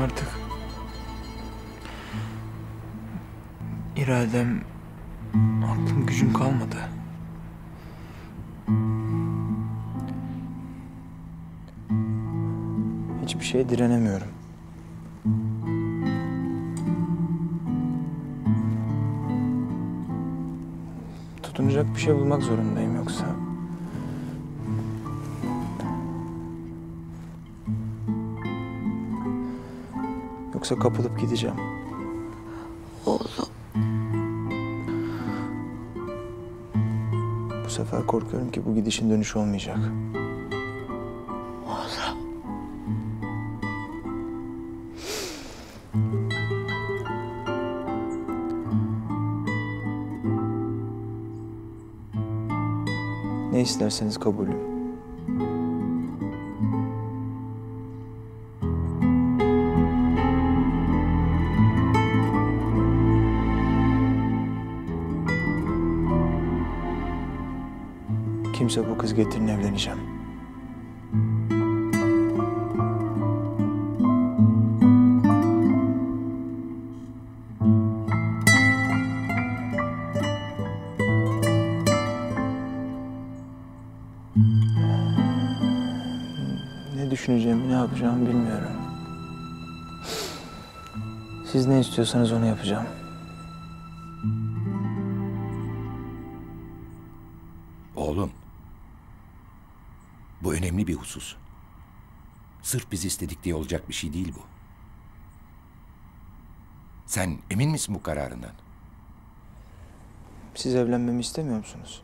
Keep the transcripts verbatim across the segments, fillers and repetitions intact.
artık iradem, aklım, gücüm kalmadı. Hiçbir şeye direnemiyorum. Tutunacak bir şey bulmak zorundayım yoksa. Yoksa kapılıp gideceğim. Oğlum. Bu sefer korkuyorum ki bu gidişin dönüşü olmayacak. Oğlum. Ne isterseniz kabulüm. Kimse bu kız getirin, evleneceğim. Ne düşüneceğimi, ne yapacağımı bilmiyorum. Siz ne istiyorsanız onu yapacağım. Oğlum, bu önemli bir husus. Sırf biz istedik diye olacak bir şey değil bu. Sen emin misin bu kararından? Siz evlenmemi istemiyor musunuz?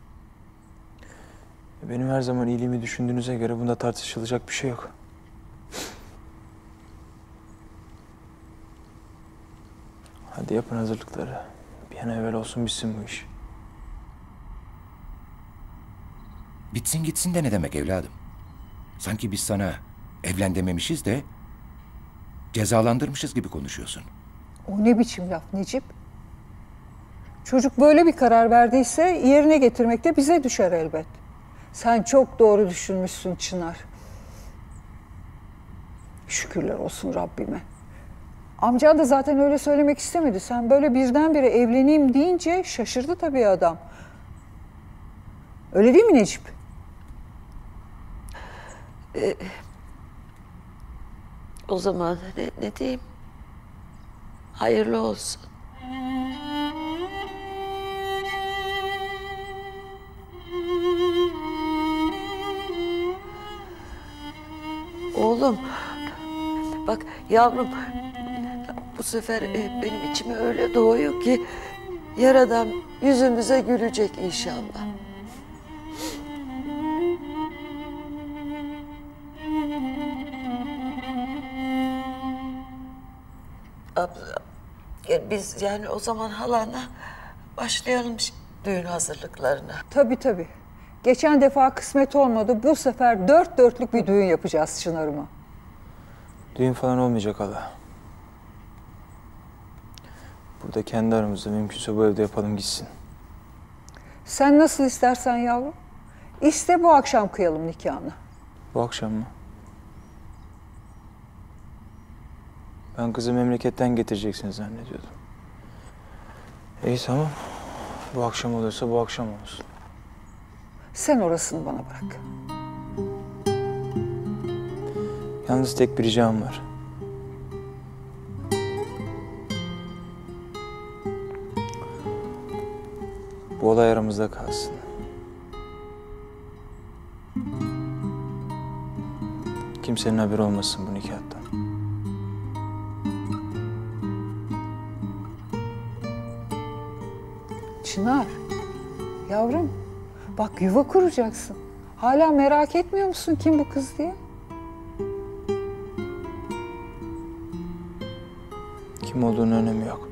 Benim her zaman iyiliğimi düşündüğünüze göre bunda tartışılacak bir şey yok. Hadi yapın hazırlıkları. Bir an evvel olsun bitsin bu iş. Bitsin gitsin de ne demek evladım? Sanki biz sana evlen dememişiz de cezalandırmışız gibi konuşuyorsun. O ne biçim laf Necip? Çocuk böyle bir karar verdiyse yerine getirmek de bize düşer elbet. Sen çok doğru düşünmüşsün Çınar. Şükürler olsun Rabbime. Amcan da zaten öyle söylemek istemedi. Sen böyle birdenbire evleneyim deyince şaşırdı tabii adam. Öyle değil mi Necip? Ee, o zaman ne, ne diyeyim? Hayırlı olsun. Oğlum, bak yavrum, bu sefer e, benim içime öyle doğuyor ki Yaradan yüzümüze gülecek inşallah. Abla, biz yani o zaman halanla başlayalım düğün hazırlıklarına. Tabii tabii. Geçen defa kısmet olmadı. Bu sefer dört dörtlük bir düğün yapacağız Çınar'ıma. Düğün falan olmayacak hala. Burada kendi aramızda, mümkünse bu evde yapalım gitsin. Sen nasıl istersen yavrum. İste bu akşam kıyalım nikahını. Bu akşam mı? Ben kızı memleketten getireceksiniz zannediyordum. İyi tamam. Bu akşam oluyorsa bu akşam olsun. Sen orasını bana bırak. Yalnız tek bir ricam var. Bu olay aramızda kalsın. Kimsenin haberi olmasın bu nikahtan. Çınar, yavrum bak yuva kuracaksın. Hala merak etmiyor musun kim bu kız diye? Kim olduğunun önemi yok.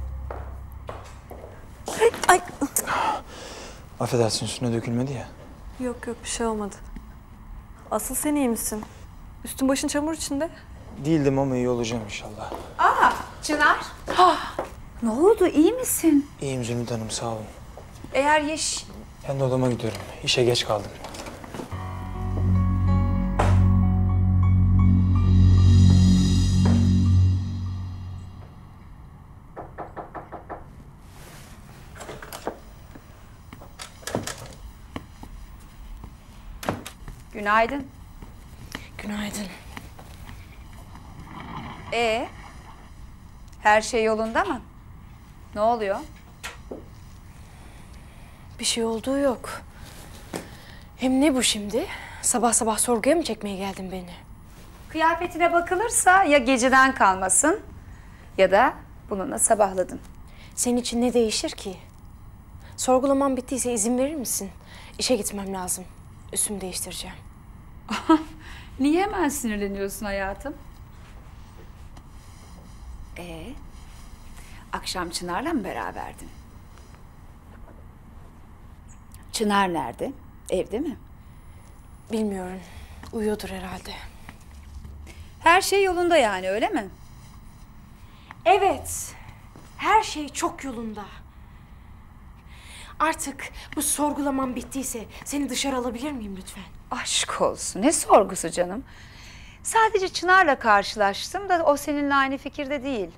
Ay. Affedersin, üstüne dökülmedi ya. Yok yok bir şey olmadı. Asıl sen iyi misin? Üstün başın çamur içinde. Değildim ama iyi olacağım inşallah. Çınar. Ne oldu, iyi misin? İyiyim Zümrüt Hanım, sağ olun. Eğer Yeş... Ben de odama gidiyorum. İşe geç kaldım. Günaydın. Günaydın. Ee, her şey yolunda mı? Ne oluyor? Bir şey olduğu yok. Hem ne bu şimdi? Sabah sabah sorguya mı çekmeye geldin beni? Kıyafetine bakılırsa ya geceden kalmasın ya da bununla sabahladın. Senin için ne değişir ki? Sorgulamam bittiyse izin verir misin? İşe gitmem lazım. Üstümü değiştireceğim. Niye hemen sinirleniyorsun hayatım? Ee, akşam Çınar'la mı beraberdin? Çınar nerede? Evde mi? Bilmiyorum. Uyuyordur herhalde. Her şey yolunda yani, öyle mi? Evet. Her şey çok yolunda. Artık bu sorgulamam bittiyse seni dışarı alabilir miyim lütfen? Aşk olsun. Ne sorgusu canım? Sadece Çınar'la karşılaştım da o seninle aynı fikirde değil.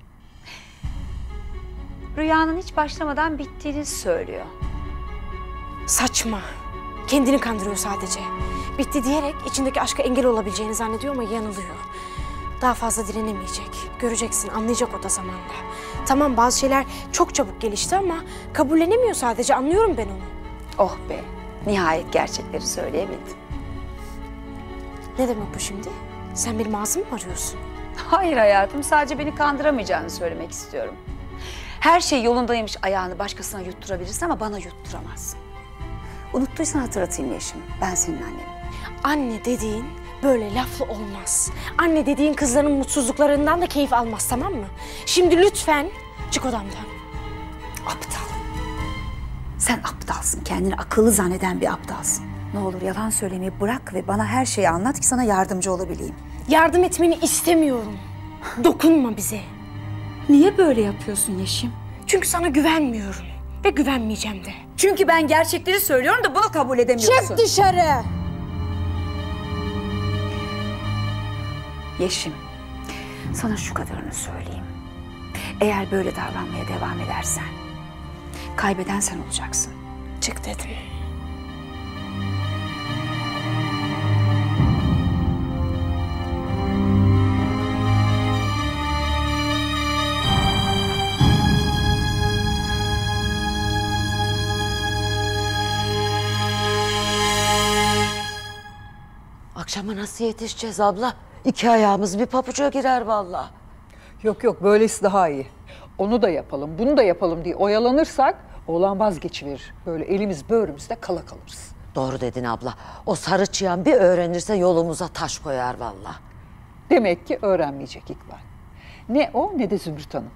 Rüyanın hiç başlamadan bittiğini söylüyor. Saçma. Kendini kandırıyor sadece. Bitti diyerek içindeki aşka engel olabileceğini zannediyor ama yanılıyor. Daha fazla direnemeyecek. Göreceksin, anlayacak o da zamanla. Tamam, bazı şeyler çok çabuk gelişti ama kabullenemiyor sadece. Anlıyorum ben onu. Oh be, nihayet gerçekleri söyleyebildim. Ne demek bu şimdi? Sen benim ağzımı mı arıyorsun? Hayır hayatım, sadece beni kandıramayacağını söylemek istiyorum. Her şey yolundaymış ayağını başkasına yutturabilirsin ama bana yutturamazsın. Unuttuysan hatırlatayım Yeşim, ben senin annenim. Anne dediğin böyle laflı olmaz. Anne dediğin kızların mutsuzluklarından da keyif almaz, tamam mı? Şimdi lütfen çık odamdan. Aptal. Sen aptalsın, kendini akıllı zanneden bir aptalsın. Ne olur yalan söylemeyi bırak ve bana her şeyi anlat ki sana yardımcı olabileyim. Yardım etmeni istemiyorum. Dokunma bize. Niye böyle yapıyorsun Yeşim? Çünkü sana güvenmiyorum ve güvenmeyeceğim de. Çünkü ben gerçekleri söylüyorum da bunu kabul edemiyorsun. Çık dışarı. Yeşim, sana şu kadarını söyleyeyim. Eğer böyle davranmaya devam edersen, kaybeden sen olacaksın. Çık dedim. Akşama nasıl yetişeceğiz abla? İki ayağımız bir pabuca girer vallahi. Yok yok, böylesi daha iyi. Onu da yapalım, bunu da yapalım diye oyalanırsak oğlan vazgeçiverir. Böyle elimiz böğrümüzde kala kalırız. Doğru dedin abla. O sarı çıyan bir öğrenirse yolumuza taş koyar vallahi. Demek ki öğrenmeyecek İkbal. Ne o ne de Zümrüt Hanım.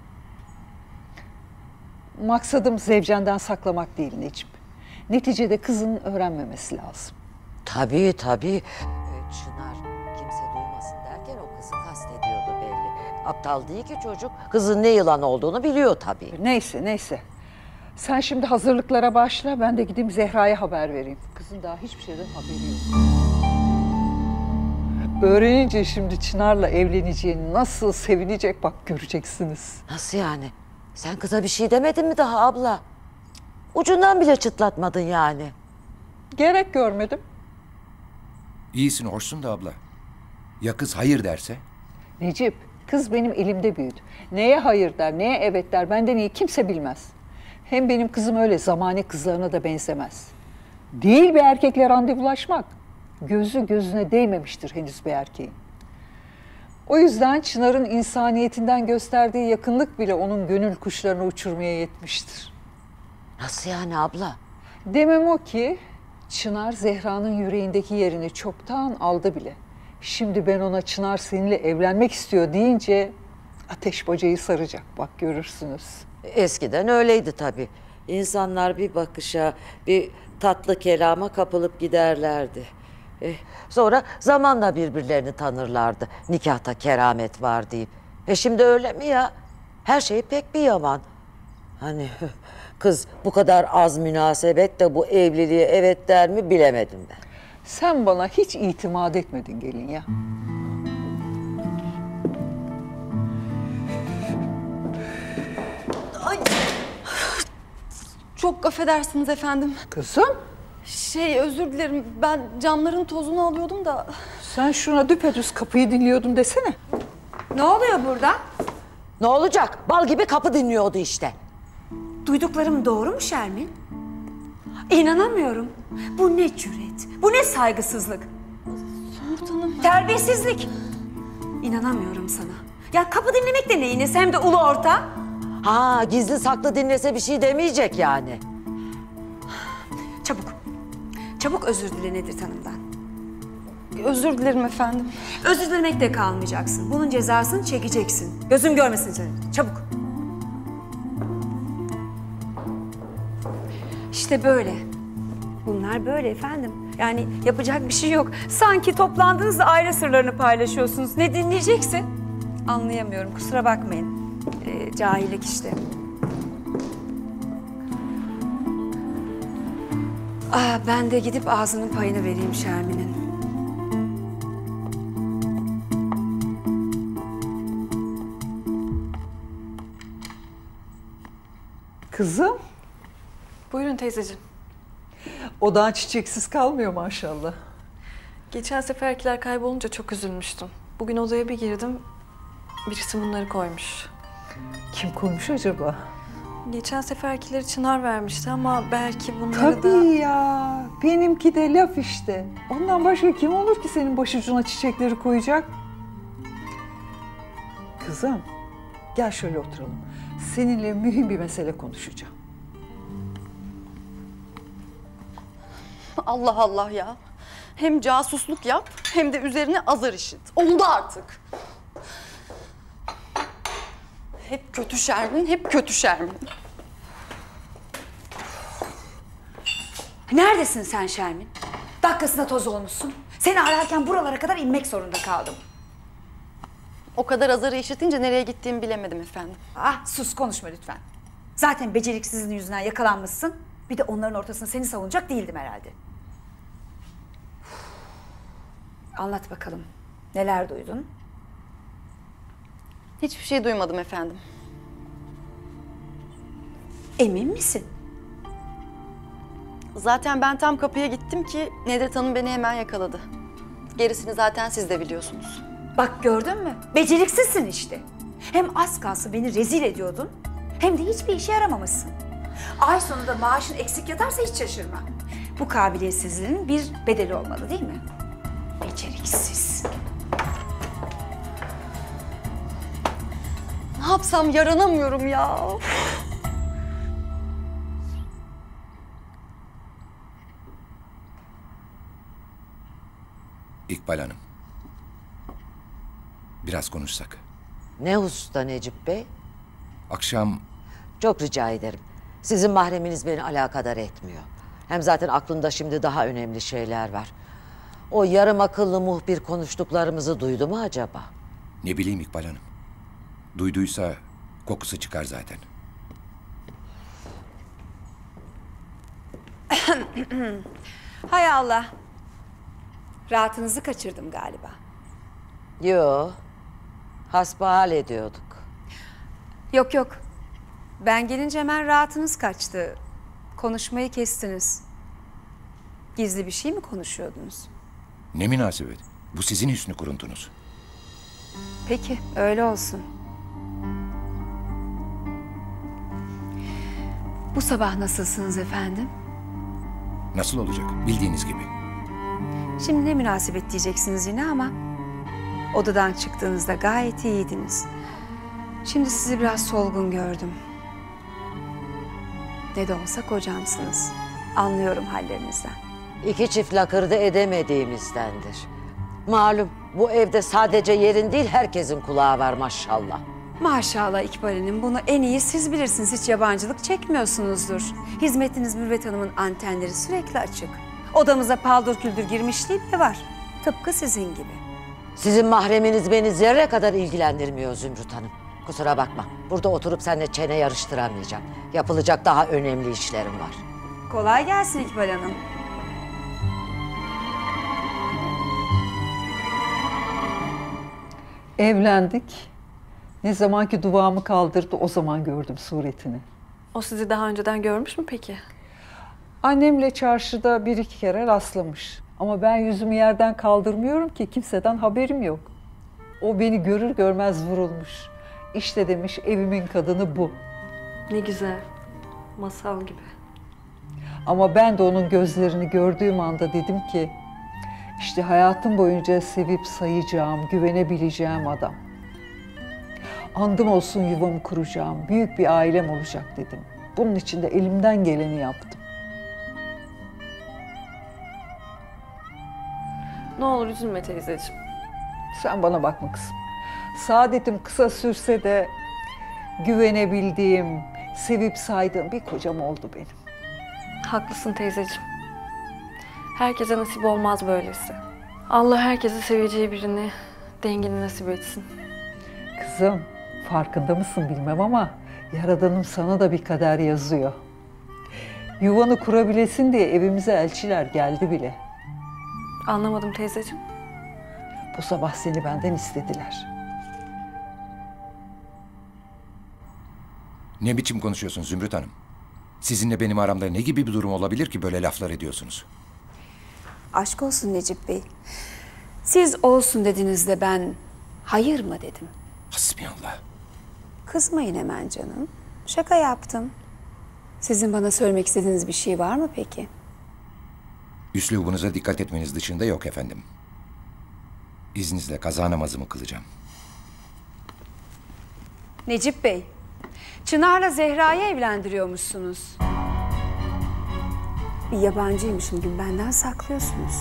Maksadım Zevcen'den saklamak değil Necip. Neticede kızın öğrenmemesi lazım. Tabii tabii. Ee, Çınar kimse duymasın derken o kızı kastediyordu belli. Aptal değil ki çocuk. Kızın ne yılan olduğunu biliyor tabii. Neyse neyse. Sen şimdi hazırlıklara başla, ben de gideyim Zehra'ya haber vereyim. Kızın daha hiçbir şeyden haberi yok. Öğrenince şimdi Çınar'la evleneceğini nasıl sevinecek bak göreceksiniz. Nasıl yani? Sen kıza bir şey demedin mi daha abla? Ucundan bile çıtlatmadın yani. Gerek görmedim. İyisin, hoşsun da abla. Ya kız hayır derse? Necip, kız benim elimde büyüdü. Neye hayır der, neye evet der, benden iyi kimse bilmez. Hem benim kızım öyle zamane kızlarına da benzemez. Değil bir erkekle randevulaşmak. Gözü gözüne değmemiştir henüz bir erkeğin. O yüzden Çınar'ın insaniyetinden gösterdiği yakınlık bile onun gönül kuşlarını uçurmaya yetmiştir. Nasıl yani abla? Demem o ki Çınar Zehra'nın yüreğindeki yerini çoktan aldı bile. Şimdi ben ona Çınar seninle evlenmek istiyor deyince ateş bacayı saracak, bak görürsünüz. Eskiden öyleydi tabii. İnsanlar bir bakışa, bir tatlı kelama kapılıp giderlerdi. Eh, sonra zamanla birbirlerini tanırlardı. Nikahta keramet var deyip. E şimdi öyle mi ya? Her şey pek bir yaman. Hani kız bu kadar az münasebet de bu evliliğe evet der mi bilemedim ben. Sen bana hiç itimat etmedin gelin ya. Ay. Çok affedersiniz efendim. Kızım, Şey özür dilerim, ben camların tozunu alıyordum da. sen şuna düpedüz kapıyı dinliyordum desene. Ne oluyor burada? Ne olacak? Bal gibi kapı dinliyordu işte. Duyduklarım doğru mu Şermin? İnanamıyorum. Bu ne cüret, bu ne saygısızlık. Sultanım. Terbiyesizlik. İnanamıyorum sana. Ya kapı dinlemek de neyiniz, hem de ulu orta. Ha, gizli saklı dinlese bir şey demeyecek yani. Çabuk, çabuk özür dile Nedet Hanım'dan. Özür dilerim efendim. Özür dilemek de kalmayacaksın. Bunun cezasını çekeceksin. Gözüm görmesin seni. Çabuk. İşte böyle. Bunlar böyle efendim. Yani yapacak bir şey yok. Sanki toplandınız da aile sırlarını paylaşıyorsunuz. Ne dinleyeceksin? Anlayamıyorum. Kusura bakmayın. Ee, cahillik işte. Ah, ben de gidip ağzının payını vereyim Şermin'in. Kızım, Buyurun teyzeciğim. odan çiçeksiz kalmıyor maşallah. Geçen seferkiler kaybolunca çok üzülmüştüm. Bugün odaya bir girdim, birisi bunları koymuş. Kim koymuş acaba? Geçen seferkileri Çınar vermişti ama belki bunları Tabii da... ya, benimki de laf işte. Ondan başka kim olur ki senin başucuna çiçekleri koyacak? Kızım, gel şöyle oturalım. Seninle mühim bir mesele konuşacağım. Allah Allah ya. Hem casusluk yap hem de üzerine azar işit. Oldu artık. Hep kötü Şermin, hep kötü Şermin. Neredesin sen Şermin? Dakikasına toz olmuşsun. Seni ararken buralara kadar inmek zorunda kaldım. O kadar azarı işitince nereye gittiğimi bilemedim efendim. Ah, sus, konuşma lütfen. Zaten beceriksizliğin yüzünden yakalanmışsın. Bir de onların ortasında seni savunacak değildim herhalde. Anlat bakalım. Neler duydun? Hiçbir şey duymadım efendim. Emin misin? Zaten ben tam kapıya gittim ki Nedret Hanım beni hemen yakaladı. Gerisini zaten siz de biliyorsunuz. Bak gördün mü? Beceriksizsin işte. Hem az kalsın beni rezil ediyordun, hem de hiçbir işe yaramamışsın. Ay sonunda maaşın eksik yatarsa hiç şaşırma. Bu kabiliyetsizliğin bir bedeli olmalı değil mi? Beceriksiz. Ne yapsam yaranamıyorum ya. İkbal Hanım. Biraz konuşsak. Ne hususta Necip Bey? Akşam Çok rica ederim. Sizin mahreminiz beni alakadar etmiyor. Hem zaten aklımda şimdi daha önemli şeyler var. O yarım akıllı muhbir konuştuklarımızı duydu mu acaba? ne bileyim İkbal Hanım. Duyduysa kokusu çıkar zaten. Hay Allah. Rahatınızı kaçırdım galiba. Yo, hasbihal ediyorduk. Yok yok. Ben gelince hemen rahatınız kaçtı. Konuşmayı kestiniz. Gizli bir şey mi konuşuyordunuz? Ne münasebet. Bu sizin hüsnü kuruntunuz. Peki, öyle olsun. Bu sabah nasılsınız efendim? Nasıl olacak? Bildiğiniz gibi. Şimdi ne münasebet diyeceksiniz yine ama odadan çıktığınızda gayet iyiydiniz. Şimdi sizi biraz solgun gördüm. Ne de olsa kocamsınız. Anlıyorum hallerinizden. İki çift lakırdı edemediğimizdendir. Malum bu evde sadece yerin değil herkesin kulağı var maşallah. Maşallah İkbal Hanım, bunu en iyi siz bilirsiniz. Hiç yabancılık çekmiyorsunuzdur. Hizmetiniz Mürvet Hanım'ın antenleri sürekli açık. Odamıza paldır küldür girmişliği bile var. Tıpkı sizin gibi. Sizin mahreminiz beni zerre kadar ilgilendirmiyor Zümrüt Hanım. Kusura bakma. Burada oturup seninle çene yarıştıramayacağım. Yapılacak daha önemli işlerim var. Kolay gelsin İkbal Hanım. Evlendik. Ne zamanki duvağımı kaldırdı o zaman gördüm suretini. O sizi daha önceden görmüş mü peki? Annemle çarşıda bir iki kere rastlamış. Ama ben yüzümü yerden kaldırmıyorum ki, kimseden haberim yok. O beni görür görmez vurulmuş. İşte demiş, evimin kadını bu. Ne güzel. Masal gibi. Ama ben de onun gözlerini gördüğüm anda dedim ki, işte hayatım boyunca sevip sayacağım, güvenebileceğim adam. Andım olsun yuvamı kuracağım, büyük bir ailem olacak dedim. Bunun için de elimden geleni yaptım. Ne olur üzülme teyzeciğim. Sen bana bakma kızım. Saadetim kısa sürse de güvenebildiğim, sevip saydığım bir kocam oldu benim. Haklısın teyzeciğim. Herkese nasip olmaz böylesi. Allah herkese seveceği birini, dengini nasip etsin. Kızım, farkında mısın bilmem ama Yaradanım sana da bir kader yazıyor. Yuvanı kurabilesin diye evimize elçiler geldi bile. Anlamadım teyzeciğim. Bu sabah seni benden istediler. Ne biçim konuşuyorsun Zümrüt Hanım? Sizinle benim aramda ne gibi bir durum olabilir ki böyle laflar ediyorsunuz? Aşk olsun Necip Bey. Siz olsun dediniz de ben hayır mı dedim. Hasbiyallah. Kızmayın hemen canım. Şaka yaptım. Sizin bana söylemek istediğiniz bir şey var mı peki? Üslubunuza dikkat etmeniz dışında yok efendim. İzninizle kaza namazımı kılacağım. Necip Bey, Çınar'la Zehra'yı evlendiriyormuşsunuz. Bir yabancıymışım gibi benden saklıyorsunuz.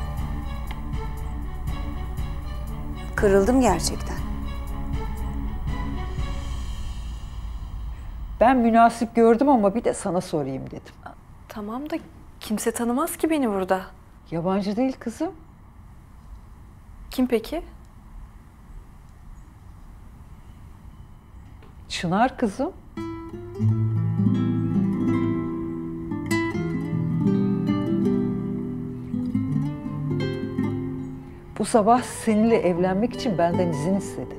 Kırıldım gerçekten. Ben münasip gördüm ama bir de sana sorayım dedim. Tamam da kimse tanımaz ki beni burada. Yabancı değil kızım. Kim peki? Çınar kızım. Bu sabah seninle evlenmek için benden izin istedi.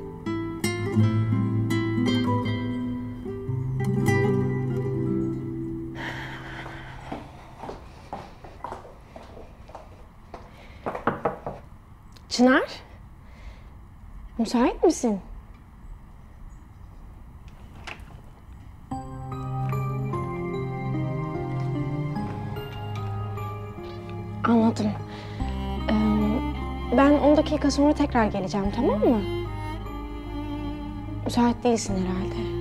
Çınar, müsait misin? Anladım. Ee, ben on dakika sonra tekrar geleceğim, tamam mı? Müsait değilsin herhalde.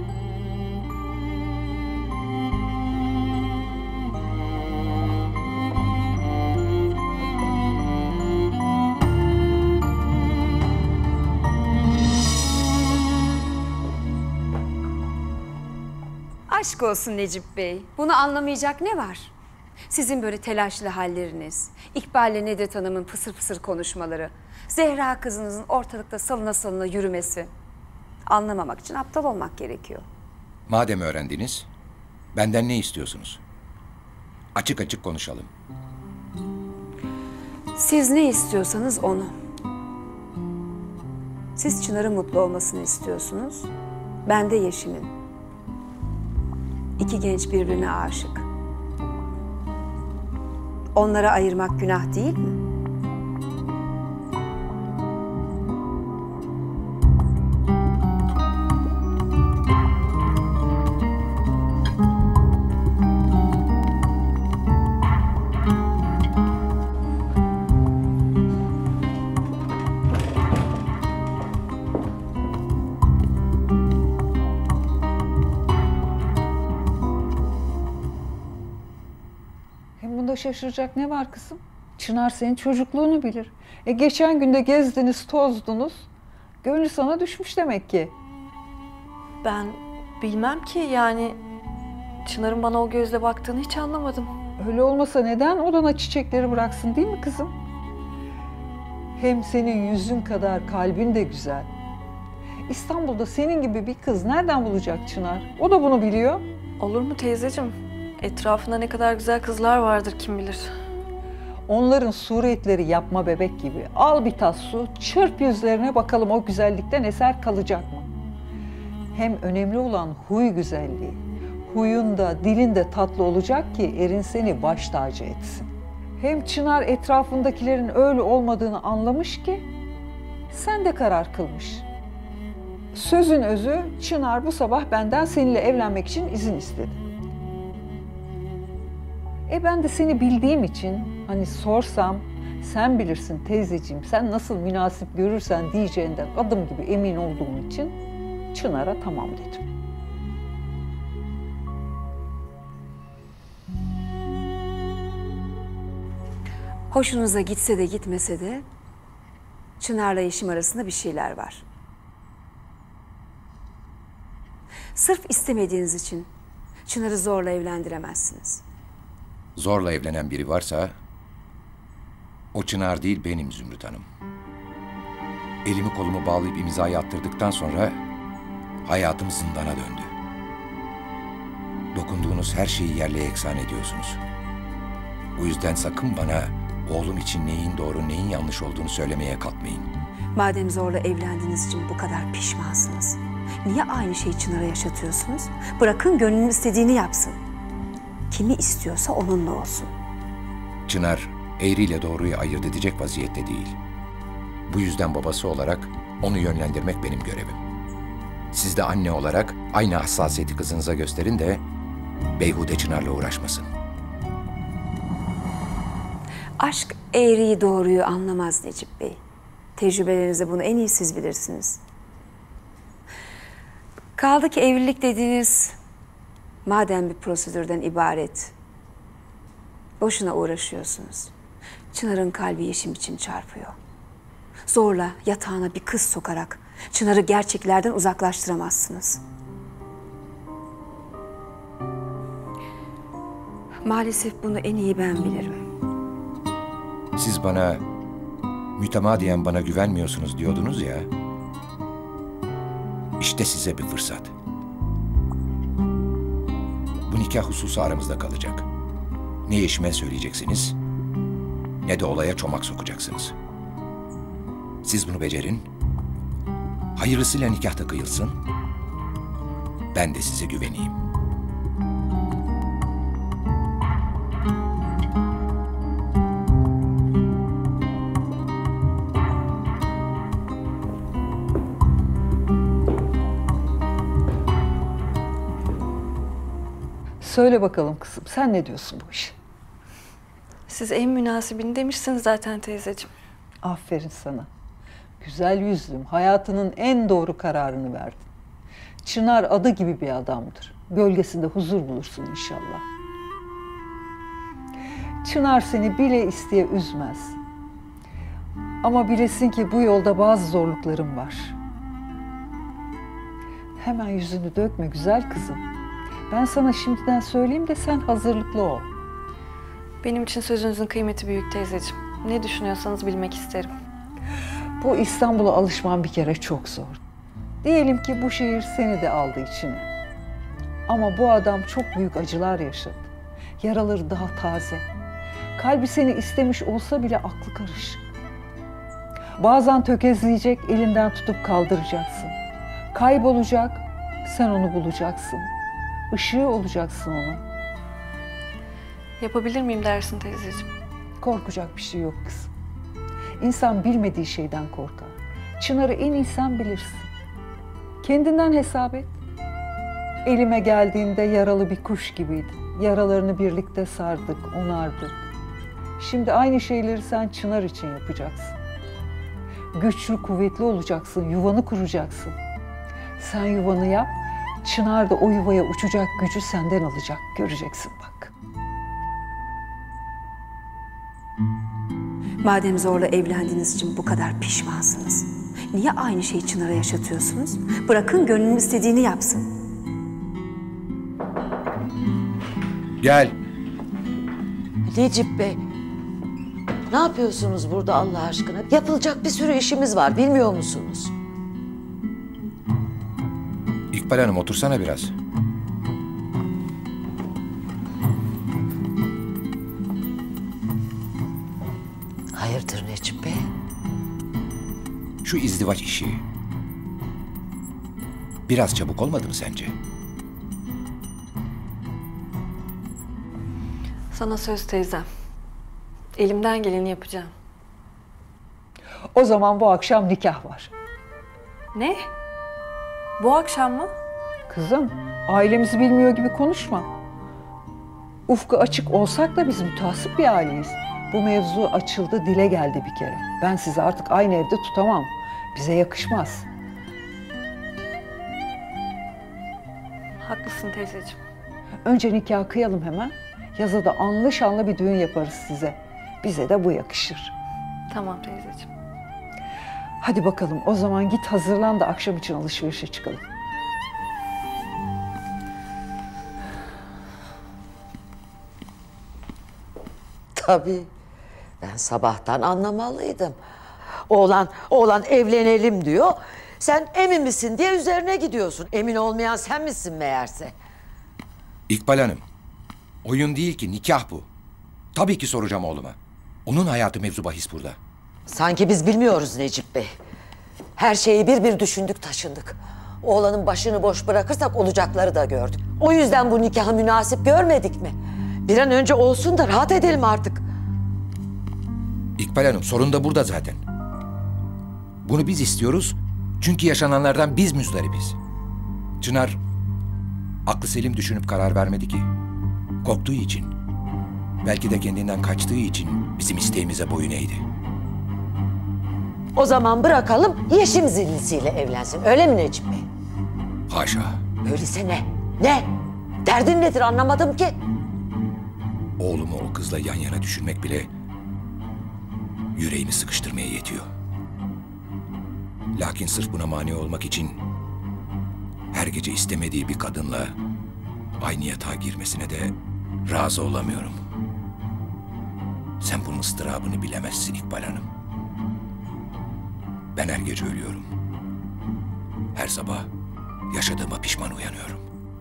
Aşk olsun Necip Bey. Bunu anlamayacak ne var? Sizin böyle telaşlı halleriniz, İkbal'le Nedret Hanım'ın pısır pısır konuşmaları, Zehra kızınızın ortalıkta salına salına yürümesi. Anlamamak için aptal olmak gerekiyor. Madem öğrendiniz, benden ne istiyorsunuz? Açık açık konuşalım. Siz ne istiyorsanız onu. Siz Çınar'ın mutlu olmasını istiyorsunuz. Ben de Yeşim'in. İki genç birbirine aşık. Onları ayırmak günah değil mi? Hem bunda şaşıracak ne var kızım? Çınar senin çocukluğunu bilir. E geçen günde gezdiniz, tozdunuz. Gönlü sana düşmüş demek ki. Ben bilmem ki yani Çınar'ın bana o gözle baktığını hiç anlamadım. Öyle olmasa neden odana çiçekleri bıraksın değil mi kızım? Hem senin yüzün kadar kalbin de güzel. İstanbul'da senin gibi bir kız nereden bulacak Çınar? O da bunu biliyor. Olur mu teyzeciğim? Etrafında ne kadar güzel kızlar vardır kim bilir. Onların suretleri yapma bebek gibi. Al bir tas su, çırp yüzlerine bakalım o güzellikten eser kalacak mı? Hem önemli olan huy güzelliği. Huyun da dilin de tatlı olacak ki erin seni baş tacı etsin. Hem Çınar etrafındakilerin öyle olmadığını anlamış ki sen de karar kılmış. Sözün özü Çınar bu sabah benden seninle evlenmek için izin istedi. E ben de seni bildiğim için hani sorsam sen bilirsin teyzeciğim sen nasıl münasip görürsen diyeceğinden adım gibi emin olduğum için Çınar'a tamam dedim. Hoşunuza gitse de gitmese de Çınar'la Yeşim arasında bir şeyler var. Sırf istemediğiniz için Çınar'ı zorla evlendiremezsiniz. Zorla evlenen biri varsa o Çınar değil benim Zümrüt Hanım. Elimi kolumu bağlayıp imzayı attırdıktan sonra hayatım zindana döndü. Dokunduğunuz her şeyi yerle yeksan ediyorsunuz. O yüzden sakın bana oğlum için neyin doğru neyin yanlış olduğunu söylemeye kalkmayın. Madem zorla evlendiğiniz için bu kadar pişmansınız, niye aynı şeyi Çınar'a yaşatıyorsunuz? Bırakın gönlünün istediğini yapsın. Kimi istiyorsa onunla olsun. Çınar eğriyle doğruyu ayırt edecek vaziyette değil. Bu yüzden babası olarak onu yönlendirmek benim görevim. Siz de anne olarak aynı hassasiyeti kızınıza gösterin de beyhude Çınar'la uğraşmasın. Aşk eğriyi doğruyu anlamaz Necip Bey. Tecrübelerinizde bunu en iyi siz bilirsiniz. Kaldı ki evlilik dediğiniz madem bir prosedürden ibaret, boşuna uğraşıyorsunuz. Çınar'ın kalbi Yeşim için çarpıyor. Zorla yatağına bir kız sokarak Çınar'ı gerçeklerden uzaklaştıramazsınız. Maalesef bunu en iyi ben bilirim. Siz bana mütemadiyen bana güvenmiyorsunuz diyordunuz ya. İşte size bir fırsat. Bu nikah hususu aramızda kalacak. Ne Yeşim'e söyleyeceksiniz, ne de olaya çomak sokacaksınız. Siz bunu becerin, hayırlısıyla nikah da kıyılsın, ben de size güveneyim. Söyle bakalım kızım, sen ne diyorsun bu işe? Siz en münasibini demişsiniz zaten teyzeciğim. Aferin sana. Güzel yüzlüm, hayatının en doğru kararını verdin. Çınar adı gibi bir adamdır. Gölgesinde huzur bulursun inşallah. Çınar seni bile isteye üzmez. Ama bilesin ki bu yolda bazı zorluklarım var. Hemen yüzünü dökme güzel kızım. Ben sana şimdiden söyleyeyim de sen hazırlıklı ol. Benim için sözünüzün kıymeti büyük teyzeciğim. Ne düşünüyorsanız bilmek isterim. Bu İstanbul'a alışman bir kere çok zor. Diyelim ki bu şehir seni de aldı içine. Ama bu adam çok büyük acılar yaşadı. Yaraları daha taze. Kalbi seni istemiş olsa bile aklı karışık. Bazen tökezleyecek, elinden tutup kaldıracaksın. Kaybolacak, sen onu bulacaksın. Işığı olacaksın onun. Yapabilir miyim dersin teyzeciğim? Korkacak bir şey yok kızım. İnsan bilmediği şeyden korkar. Çınar'ı en iyi sen bilirsin. Kendinden hesap et. Elime geldiğinde yaralı bir kuş gibiydi. Yaralarını birlikte sardık, onardık. Şimdi aynı şeyleri sen Çınar için yapacaksın. Güçlü, kuvvetli olacaksın, yuvanı kuracaksın. Sen yuvanı yap, Çınar da o yuvaya uçacak gücü senden alacak. Göreceksin bak. Madem zorla evlendiğiniz için bu kadar pişmansınız, Niye aynı şeyi Çınar'a yaşatıyorsunuz? Bırakın gönlünün istediğini yapsın. Gel. Necip Bey, ne yapıyorsunuz burada Allah aşkına? Yapılacak bir sürü işimiz var, bilmiyor musunuz? İkbal Hanım otursana biraz. Hayırdır Necip Bey? Şu izdivaç işi biraz çabuk olmadı mı sence? Sana söz teyzem. Elimden geleni yapacağım. O zaman bu akşam nikah var. Ne? Bu akşam mı? Kızım, ailemizi bilmiyor gibi konuşma. Ufku açık olsak da biz mütehassıp bir aileyiz. Bu mevzu açıldı, dile geldi bir kere. Ben sizi artık aynı evde tutamam. Bize yakışmaz. Haklısın teyzeciğim. Önce nikah kıyalım hemen. Yaza da anlı şanlı bir düğün yaparız size. Bize de bu yakışır. Tamam teyzeciğim. Hadi bakalım o zaman git hazırlan da akşam için alışverişe çıkalım. Tabii. Ben sabahtan anlamalıydım. Oğlan, oğlan evlenelim diyor. Sen emin misin diye üzerine gidiyorsun. Emin olmayan sen misin meğerse? İkbal Hanım, oyun değil ki, nikah bu. Tabii ki soracağım oğluma. Onun hayatı mevzu bahis burada. Sanki biz bilmiyoruz Necip Bey. Her şeyi bir bir düşündük taşındık. Oğlanın başını boş bırakırsak olacakları da gördük. O yüzden bu nikahı münasip görmedik mi? Bir an önce olsun da rahat edelim artık. İkbal Hanım, sorun da burada zaten. Bunu biz istiyoruz çünkü yaşananlardan biz müzdaribiz. Çınar aklı selim düşünüp karar vermedi ki. Korktuğu için, belki de kendinden kaçtığı için bizim isteğimize boyun eğdi. O zaman bırakalım Yeşim zillisiyle evlensin. Öyle mi Necip Bey? Haşa. Öyleyse ne? Ne? Derdin nedir anlamadım ki. Oğlumu o kızla yan yana düşünmek bile yüreğimi sıkıştırmaya yetiyor. Lakin sırf buna mani olmak için her gece istemediği bir kadınla aynı yatağa girmesine de razı olamıyorum. Sen bunun ıstırabını bilemezsin İkbal Hanım. Ben her gece ölüyorum. Her sabah yaşadığıma pişman uyanıyorum.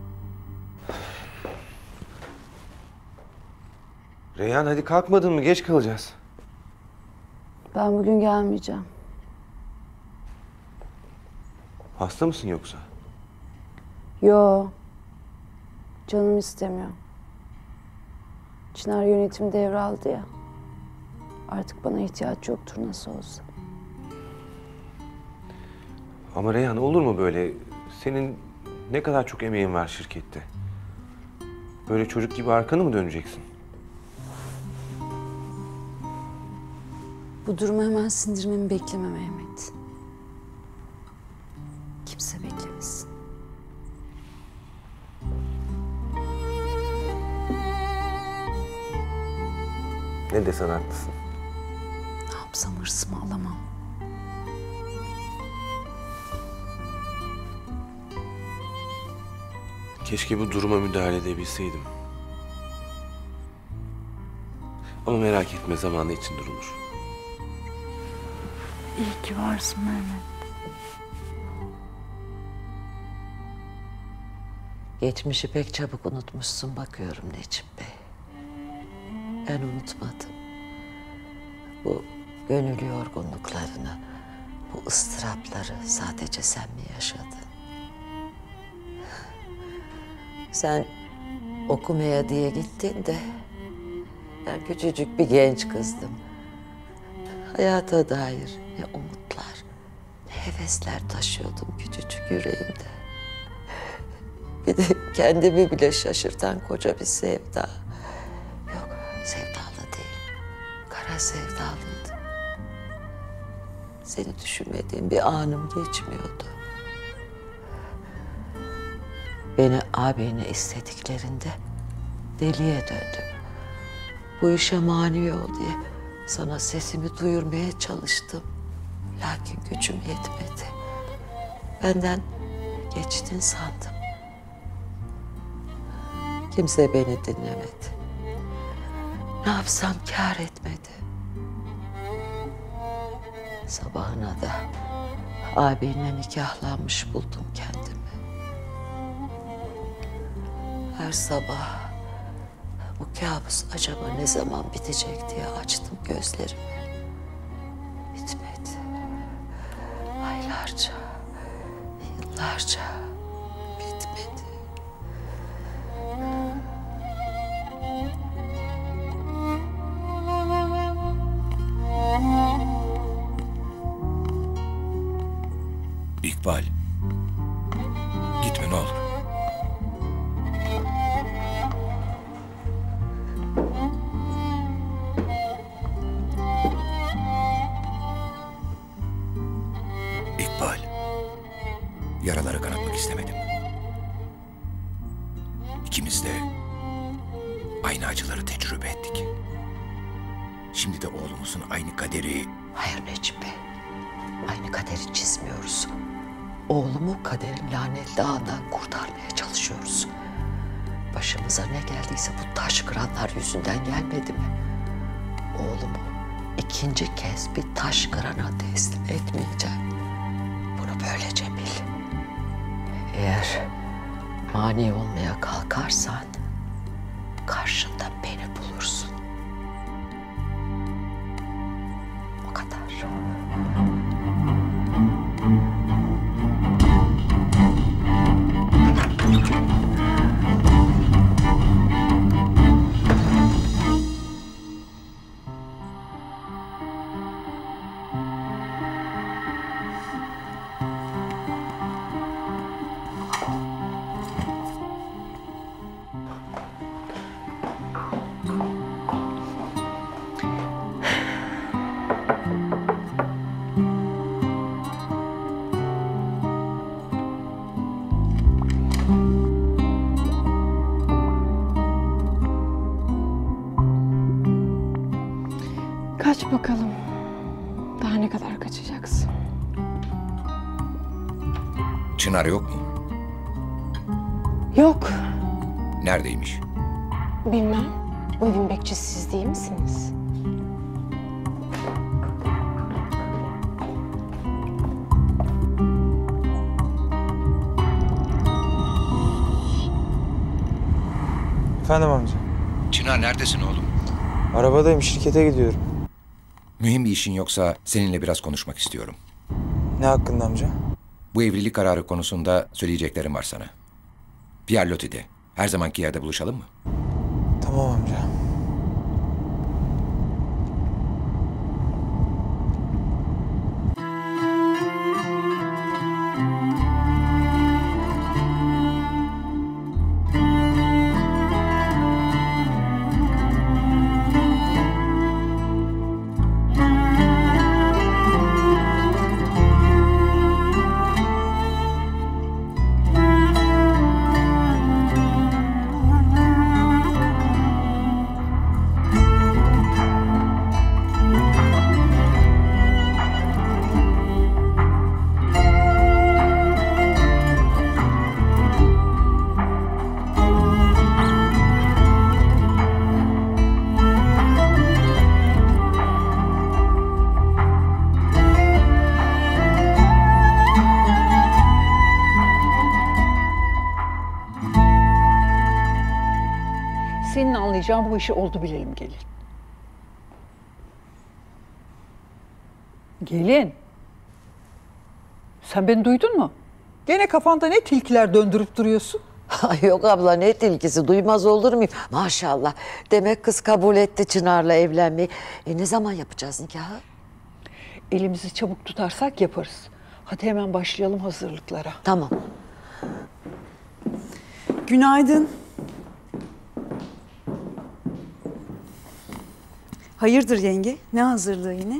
Reyhan hadi kalkmadın mı? Geç kalacağız. Ben bugün gelmeyeceğim. Hasta mısın yoksa? Yo. Canım istemiyor. Çınar yönetim devraldı ya. Artık bana ihtiyaç yoktur nasıl olsa. Ama Reyhan olur mu böyle? Senin ne kadar çok emeğin var şirkette. Böyle çocuk gibi arkanı mı döneceksin? Bu durumu hemen sindirmemi bekleme Mehmet. Kimse beklemesin. Ne desen haklısın. Ne yapsam hırsımı alamam. Keşke bu duruma müdahale edebilseydim. Ama merak etme, zamanı için durulur. İyi ki varsın Mehmet. Geçmişi pek çabuk unutmuşsun bakıyorum Necip Bey. Ben unutmadım. Bu gönül yorgunluklarını, bu ıstırapları sadece sen mi yaşadın? Sen okumaya diye gittin de ben küçücük bir genç kızdım. Hayata dair ne umutlar, ne hevesler taşıyordum küçücük yüreğimde. Bir de kendimi bile şaşırtan koca bir sevda. Yok, sevdalı değil, kara sevdalıydım. Seni düşünmediğim bir anım geçmiyordu. Beni ağabeyine istediklerinde deliye döndüm. Bu işe mani ol diye sana sesimi duyurmaya çalıştım. Lakin gücüm yetmedi. Benden geçtin sandım. Kimse beni dinlemedi. Ne yapsam kâr etmedi. Sabahına da abimle nikahlanmış buldum kendimi. Her sabah bu kabus acaba ne zaman bitecek diye açtım gözlerimi. Bitmedi. Aylarca, yıllarca bitmedi. İkbal. Gitme ne olur. İkbal. Yaraları kanatmak istemedim. İkimiz de aynı acıları tecrübe ettik. Şimdi de oğlumuzun aynı kaderi... Hayır Necip Bey. Aynı kaderi çizmiyoruz. Oğlumu kaderin lanetli ağından kurtarmaya çalışıyoruz. Başımıza ne geldiyse bu taş kıranlar yüzünden gelmedi mi? Oğlumu ikinci kez bir taş kırana teslim etmeyeceğim. Bunu böylece bil. Eğer mani olmaya kalkarsan karşında beni bulursun. O kadar. Kaç bakalım. Daha ne kadar kaçacaksın? Çınar yok mu? Yok. Neredeymiş? Bilmem. Bu evin bekçisi siz değil misiniz? Efendim amca. Çınar neredesin oğlum? Arabadayım, şirkete gidiyorum. Mühim bir işin yoksa seninle biraz konuşmak istiyorum. Ne hakkında amca? Bu evlilik kararı konusunda söyleyeceklerim var sana. Pierre Loti'de. Her zamanki yerde buluşalım mı? Tamam amca. Senin anlayacağın bu işi oldu bilelim gelin. Gelin. Sen beni duydun mu? Gene kafanda ne tilkiler döndürüp duruyorsun? Ay yok abla ne tilkisi duymaz olur muyum? Maşallah. Demek kız kabul etti Çınar'la evlenmeyi. E ne zaman yapacağız nikahı? Elimizi çabuk tutarsak yaparız. Hadi hemen başlayalım hazırlıklara. Tamam. Günaydın. Hayırdır yenge? Ne hazırlığı yine?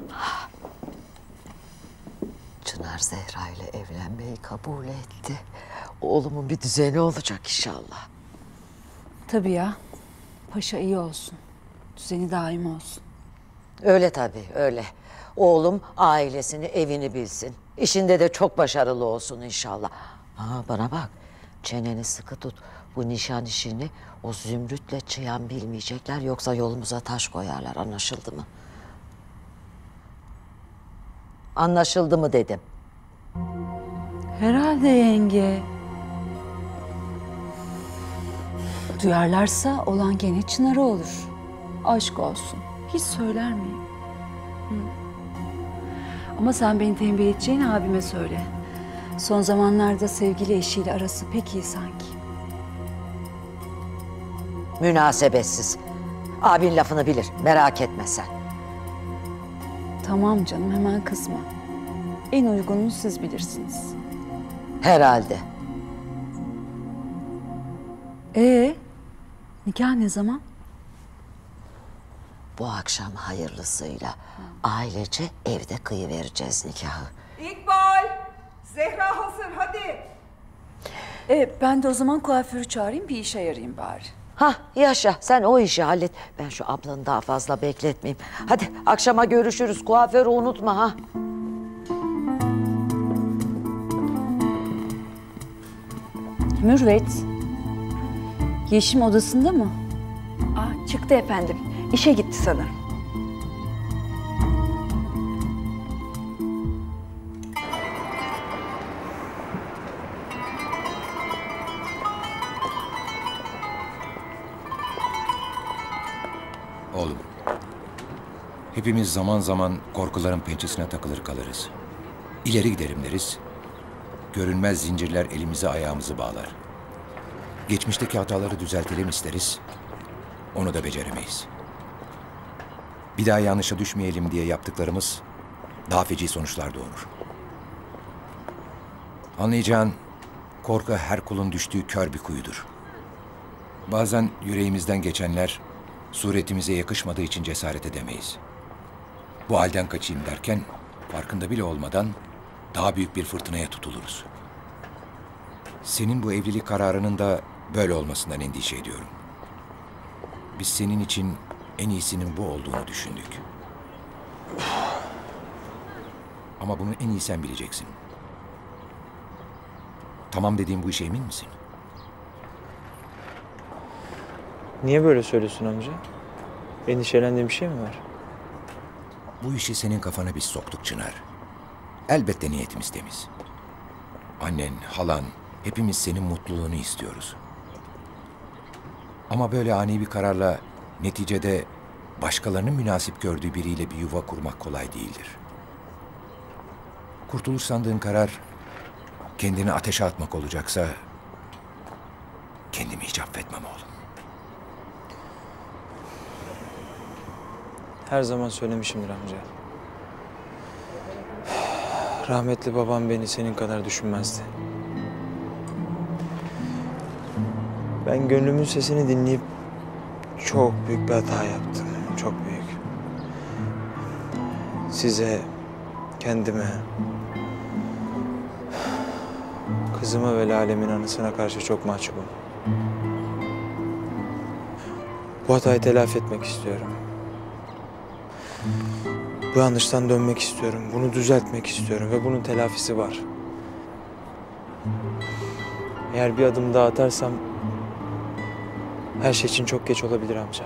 Çınar Zehra ile evlenmeyi kabul etti. Oğlumun bir düzeni olacak inşallah. Tabii ya. Paşa iyi olsun. Düzeni daim olsun. Öyle tabii, öyle. Oğlum ailesini, evini bilsin. İşinde de çok başarılı olsun inşallah. Ha, bana bak, çeneni sıkı tut. Bu nişan işini o Zümrüt'le Çıyan bilmeyecekler. Yoksa yolumuza taş koyarlar, anlaşıldı mı? Anlaşıldı mı dedim. Herhalde yenge. Duyarlarsa olan gene Çınar'a olur. Aşk olsun. Hiç söyler miyim? Hı. Ama sen beni tembih edeceğini abime söyle. Son zamanlarda sevgili eşiyle arası pek iyi sanki. Münasebetsiz. Abin lafını bilir, merak etme sen. Tamam canım, hemen kızma. En uygununu siz bilirsiniz. Herhalde. Ee, nikah ne zaman? Bu akşam hayırlısıyla ailece evde kıyıvereceğiz nikahı. İkbal! Zehra hazır, hadi. Ee, ben de o zaman kuaförü çağırayım, bir işe yarayayım bari. Hah, yaşa, sen o işi hallet. Ben şu ablanı daha fazla bekletmeyeyim. Hadi akşama görüşürüz, kuaförü unutma ha. Mürvet, Yeşim odasında mı? Aa, çıktı efendim. İşe gitti sanırım. Oğlum, hepimiz zaman zaman korkuların pençesine takılır kalırız. İleri gidelim deriz. Görünmez zincirler elimizi ayağımızı bağlar. Geçmişteki hataları düzeltelim isteriz. Onu da beceremeyiz. Bir daha yanlışa düşmeyelim diye yaptıklarımız daha feci sonuçlar doğurur. Anlayacağın, korku her kulun düştüğü kör bir kuyudur. Bazen yüreğimizden geçenler suretimize yakışmadığı için cesaret edemeyiz. Bu halden kaçayım derken farkında bile olmadan daha büyük bir fırtınaya tutuluruz. Senin bu evlilik kararının da böyle olmasından endişe ediyorum. Biz senin için en iyisinin bu olduğunu düşündük. Ama bunu en iyi sen bileceksin. Tamam dediğim bu işe emin misin? Niye böyle söylüyorsun amca? Endişelendiğin bir şey mi var? Bu işi senin kafana biz soktuk Çınar. Elbette niyetimiz temiz. Annen, halan, hepimiz senin mutluluğunu istiyoruz. Ama böyle ani bir kararla neticede başkalarının münasip gördüğü biriyle bir yuva kurmak kolay değildir. Kurtuluş sandığın karar kendini ateşe atmak olacaksa kendimi hiç affetmem oğlum. Her zaman söylemişimdir amca. Rahmetli babam beni senin kadar düşünmezdi. Ben gönlümün sesini dinleyip çok büyük bir hata yaptım. Çok büyük. Size, kendime, kızıma ve Lale'min anısına karşı çok mahcubum. Bu hatayı telafi etmek istiyorum. Bu yanlıştan dönmek istiyorum. Bunu düzeltmek istiyorum ve bunun telafisi var. Eğer bir adım daha atarsam her şey için çok geç olabilir amca.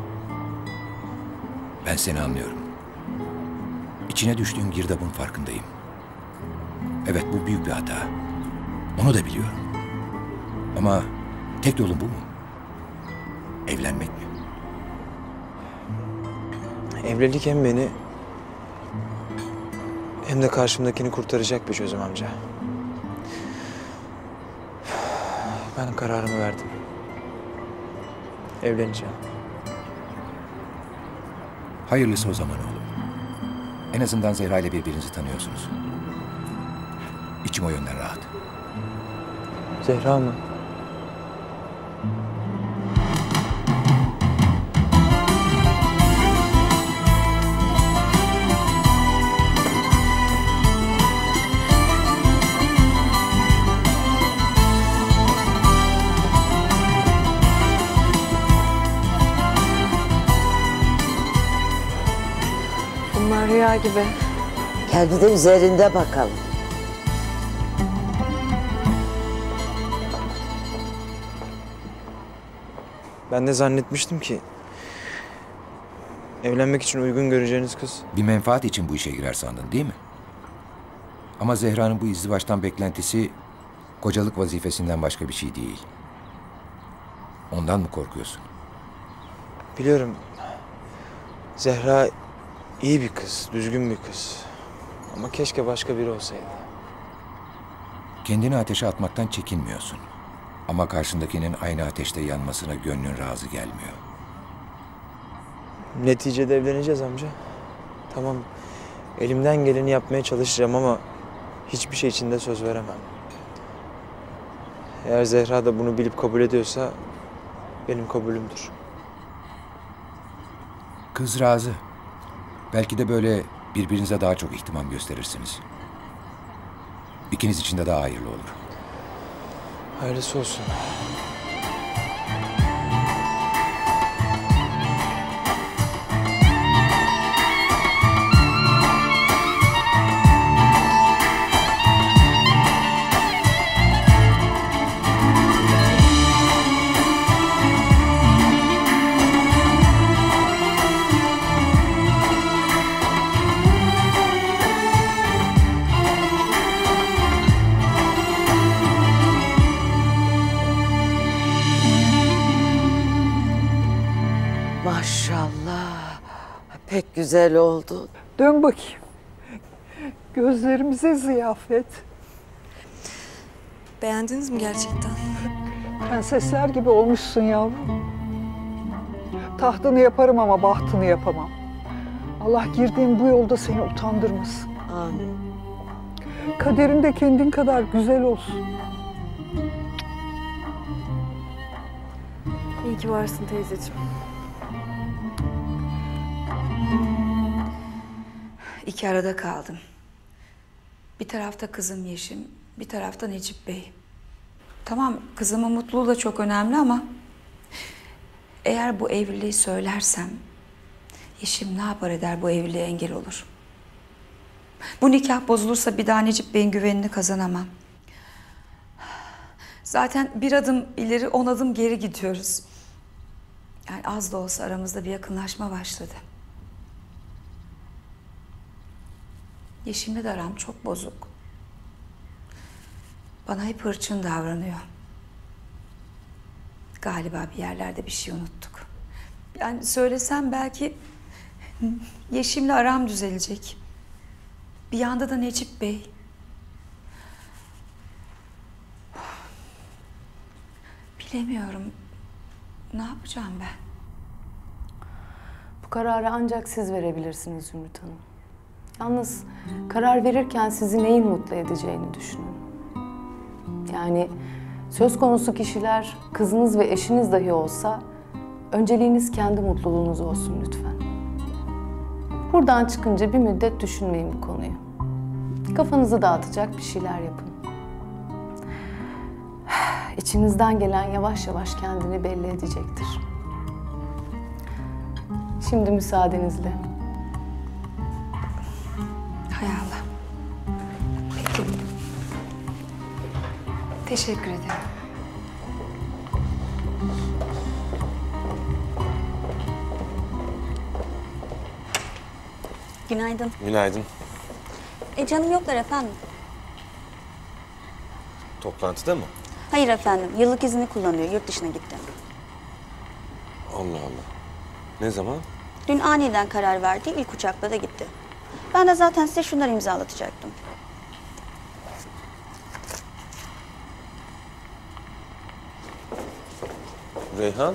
Ben seni anlıyorum. İçine düştüğün girdabın farkındayım. Evet, bu büyük bir hata. Onu da biliyorum. Ama tek yolun bu mu? Evlenmek mi? Evlilik hem beni hem de karşımdakini kurtaracak bir çözüm amca. Ben kararımı verdim. Evleneceğim. Hayırlısı o zaman oğlum. En azından Zehra ile birbirinizi tanıyorsunuz. İçim o yönden rahat. Zehra mı? Vallahi rüya gibi. Gel bir de üzerinde bakalım. Ben de zannetmiştim ki evlenmek için uygun göreceğiniz kız. Bir menfaat için bu işe girer sandın değil mi? Ama Zehra'nın bu izdivaçtan beklentisi kocalık vazifesinden başka bir şey değil. Ondan mı korkuyorsun? Biliyorum. Zehra iyi bir kız, düzgün bir kız. Ama keşke başka biri olsaydı. Kendini ateşe atmaktan çekinmiyorsun. Ama karşındakinin aynı ateşte yanmasına gönlün razı gelmiyor. Neticede evleneceğiz amca. Tamam, elimden geleni yapmaya çalışacağım ama hiçbir şey için de söz veremem. Eğer Zehra da bunu bilip kabul ediyorsa benim kabulümdür. Kız razı. Belki de böyle birbirinize daha çok ihtimam gösterirsiniz. İkiniz için de daha hayırlı olur. Hayırlısı olsun. Maşallah. Pek güzel oldun. Dön bakayım. Gözlerimize ziyafet. Beğendiniz mi gerçekten? Prensesler gibi olmuşsun yavrum. Tahtını yaparım ama bahtını yapamam. Allah girdiğin bu yolda seni utandırmasın. Amin. Kaderin de kendin kadar güzel olsun. İyi ki varsın teyzeciğim. İki arada kaldım. Bir tarafta kızım Yeşim, bir tarafta Necip Bey. Tamam, kızımın mutluluğu da çok önemli ama eğer bu evliliği söylersem Yeşim ne yapar eder, bu evliliğe engel olur. Bu nikah bozulursa bir daha Necip Bey'in güvenini kazanamam. Zaten bir adım ileri, on adım geri gidiyoruz. Yani az da olsa aramızda bir yakınlaşma başladı. Yeşim'le de aram çok bozuk. Bana hep hırçın davranıyor. Galiba bir yerlerde bir şey unuttuk. Yani söylesem belki Yeşim'le aram düzelecek. Bir yanda da Necip Bey. Bilemiyorum. Ne yapacağım ben? Bu kararı ancak siz verebilirsiniz Zümrüt Hanım. Yalnız karar verirken sizi neyin mutlu edeceğini düşünün. Yani söz konusu kişiler kızınız ve eşiniz dahi olsa önceliğiniz kendi mutluluğunuz olsun lütfen. Buradan çıkınca bir müddet düşünmeyin bu konuyu. Kafanızı dağıtacak bir şeyler yapın. İçinizden gelen yavaş yavaş kendini belli edecektir. Şimdi müsaadenizle. Hay Allah. Peki. Teşekkür ederim. Günaydın. Günaydın. E canım yoklar efendim. Toplantıda mı? Hayır efendim. Yıllık izni kullanıyor. Yurt dışına gitti. Allah Allah. Ne zaman? Dün aniden karar verdi. İlk uçakla da gitti. Ben de zaten size şunları imzalatacaktım. Reyhan?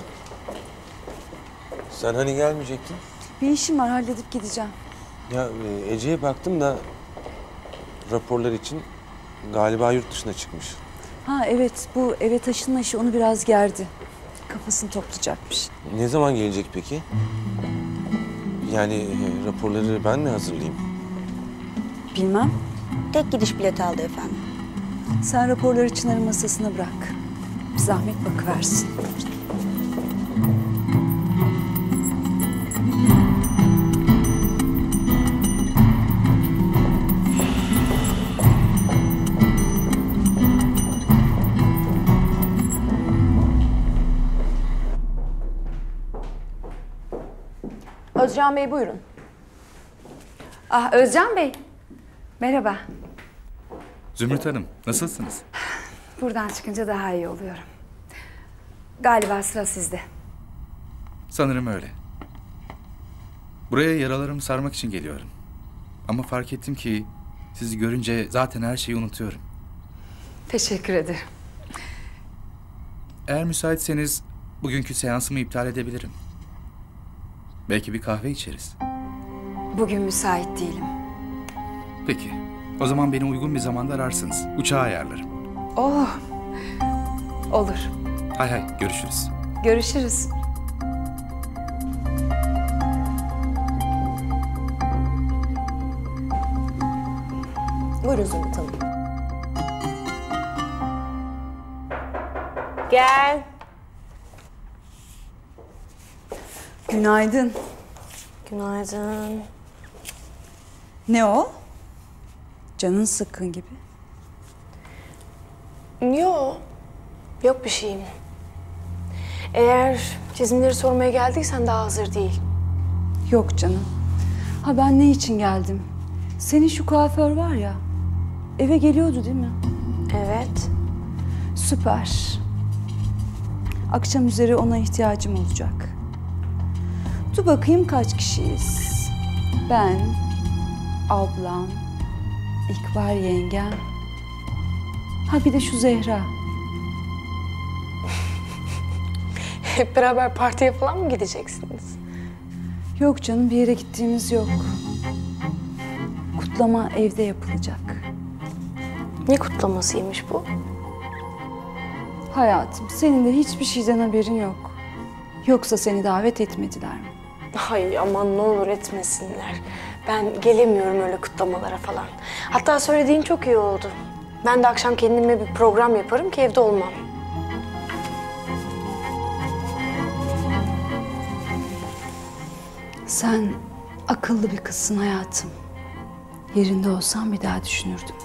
Sen hani gelmeyecektin? Bir işim var, halledip gideceğim. Ya e, Ece'ye baktım da raporlar için galiba yurt dışına çıkmış. Ha evet, bu eve taşınma işi onu biraz gerdi. Kafasını toplayacakmış. Ne zaman gelecek peki? Yani e, raporları ben mi hazırlayayım? Bilmem. Tek gidiş bileti aldı efendim. Sen raporları Çınar'ın masasına bırak. Bir zahmet bakıversin. Özcan Bey buyurun. Ah Özcan Bey. Merhaba. Zümrüt Hanım, nasılsınız? Buradan çıkınca daha iyi oluyorum. Galiba sıra sizde. Sanırım öyle. Buraya yaralarımı sarmak için geliyorum. Ama fark ettim ki sizi görünce zaten her şeyi unutuyorum. Teşekkür ederim. Eğer müsaitseniz bugünkü seansımı iptal edebilirim. Belki bir kahve içeriz. Bugün müsait değilim. Peki. O zaman beni uygun bir zamanda ararsınız. Uçağı ayarlarım. Oh. Olur. Hay hay, görüşürüz. Görüşürüz. Buyurun Zümrüt Hanım. Gel. Günaydın. Günaydın. Ne o? Canın sıkkın gibi. Yok. Yok bir şeyim. Eğer çizimleri sormaya geldiysen daha hazır değil. Yok canım. Ha ben ne için geldim? Senin şu kuaför var ya, eve geliyordu değil mi? Evet. Süper. Akşam üzeri ona ihtiyacım olacak. Dur bakayım kaç kişiyiz? Ben, ablam, İkbal yengem. Ha bir de şu Zehra. Hep beraber partiye falan mı gideceksiniz? Yok canım, bir yere gittiğimiz yok. Kutlama evde yapılacak. Ne kutlamasıymış bu? Hayatım, senin de hiçbir şeyden haberin yok. Yoksa seni davet etmediler mi? Ay aman ne olur etmesinler. Ben gelemiyorum öyle kutlamalara falan. Hatta söylediğin çok iyi oldu. Ben de akşam kendime bir program yaparım ki evde olmam. Sen akıllı bir kızsın hayatım. Yerinde olsam bir daha düşünürdüm.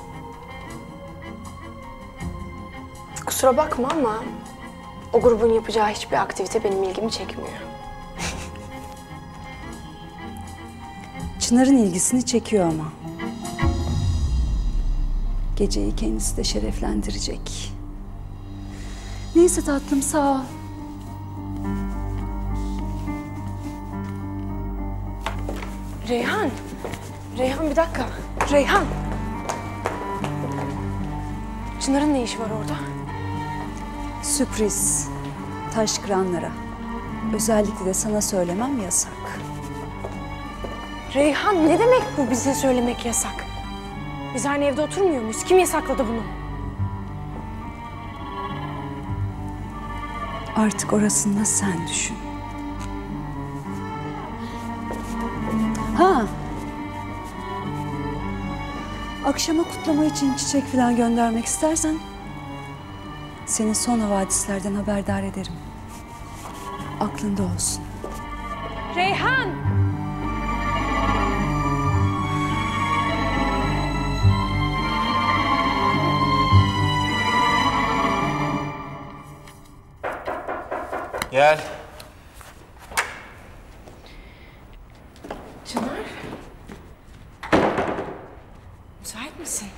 Kusura bakma ama o grubun yapacağı hiçbir aktivite benim ilgimi çekmiyor. Çınar'ın ilgisini çekiyor ama. Geceyi kendisi de şereflendirecek. Neyse tatlım, sağ ol. Reyhan, Reyhan bir dakika. Reyhan. Çınar'ın ne işi var orada? Sürpriz. Taş kıranlara. Özellikle de sana söylemem yasak. Reyhan ne demek bu bize söylemek yasak? Biz aynı evde oturmuyor muyuz? Kim yasakladı bunu? Artık orasını da sen düşün. Ha. Akşama kutlama için çiçek falan göndermek istersen seni son havadislerden haberdar ederim. Aklında olsun. Reyhan! Gel. Çınar. Müsait misin?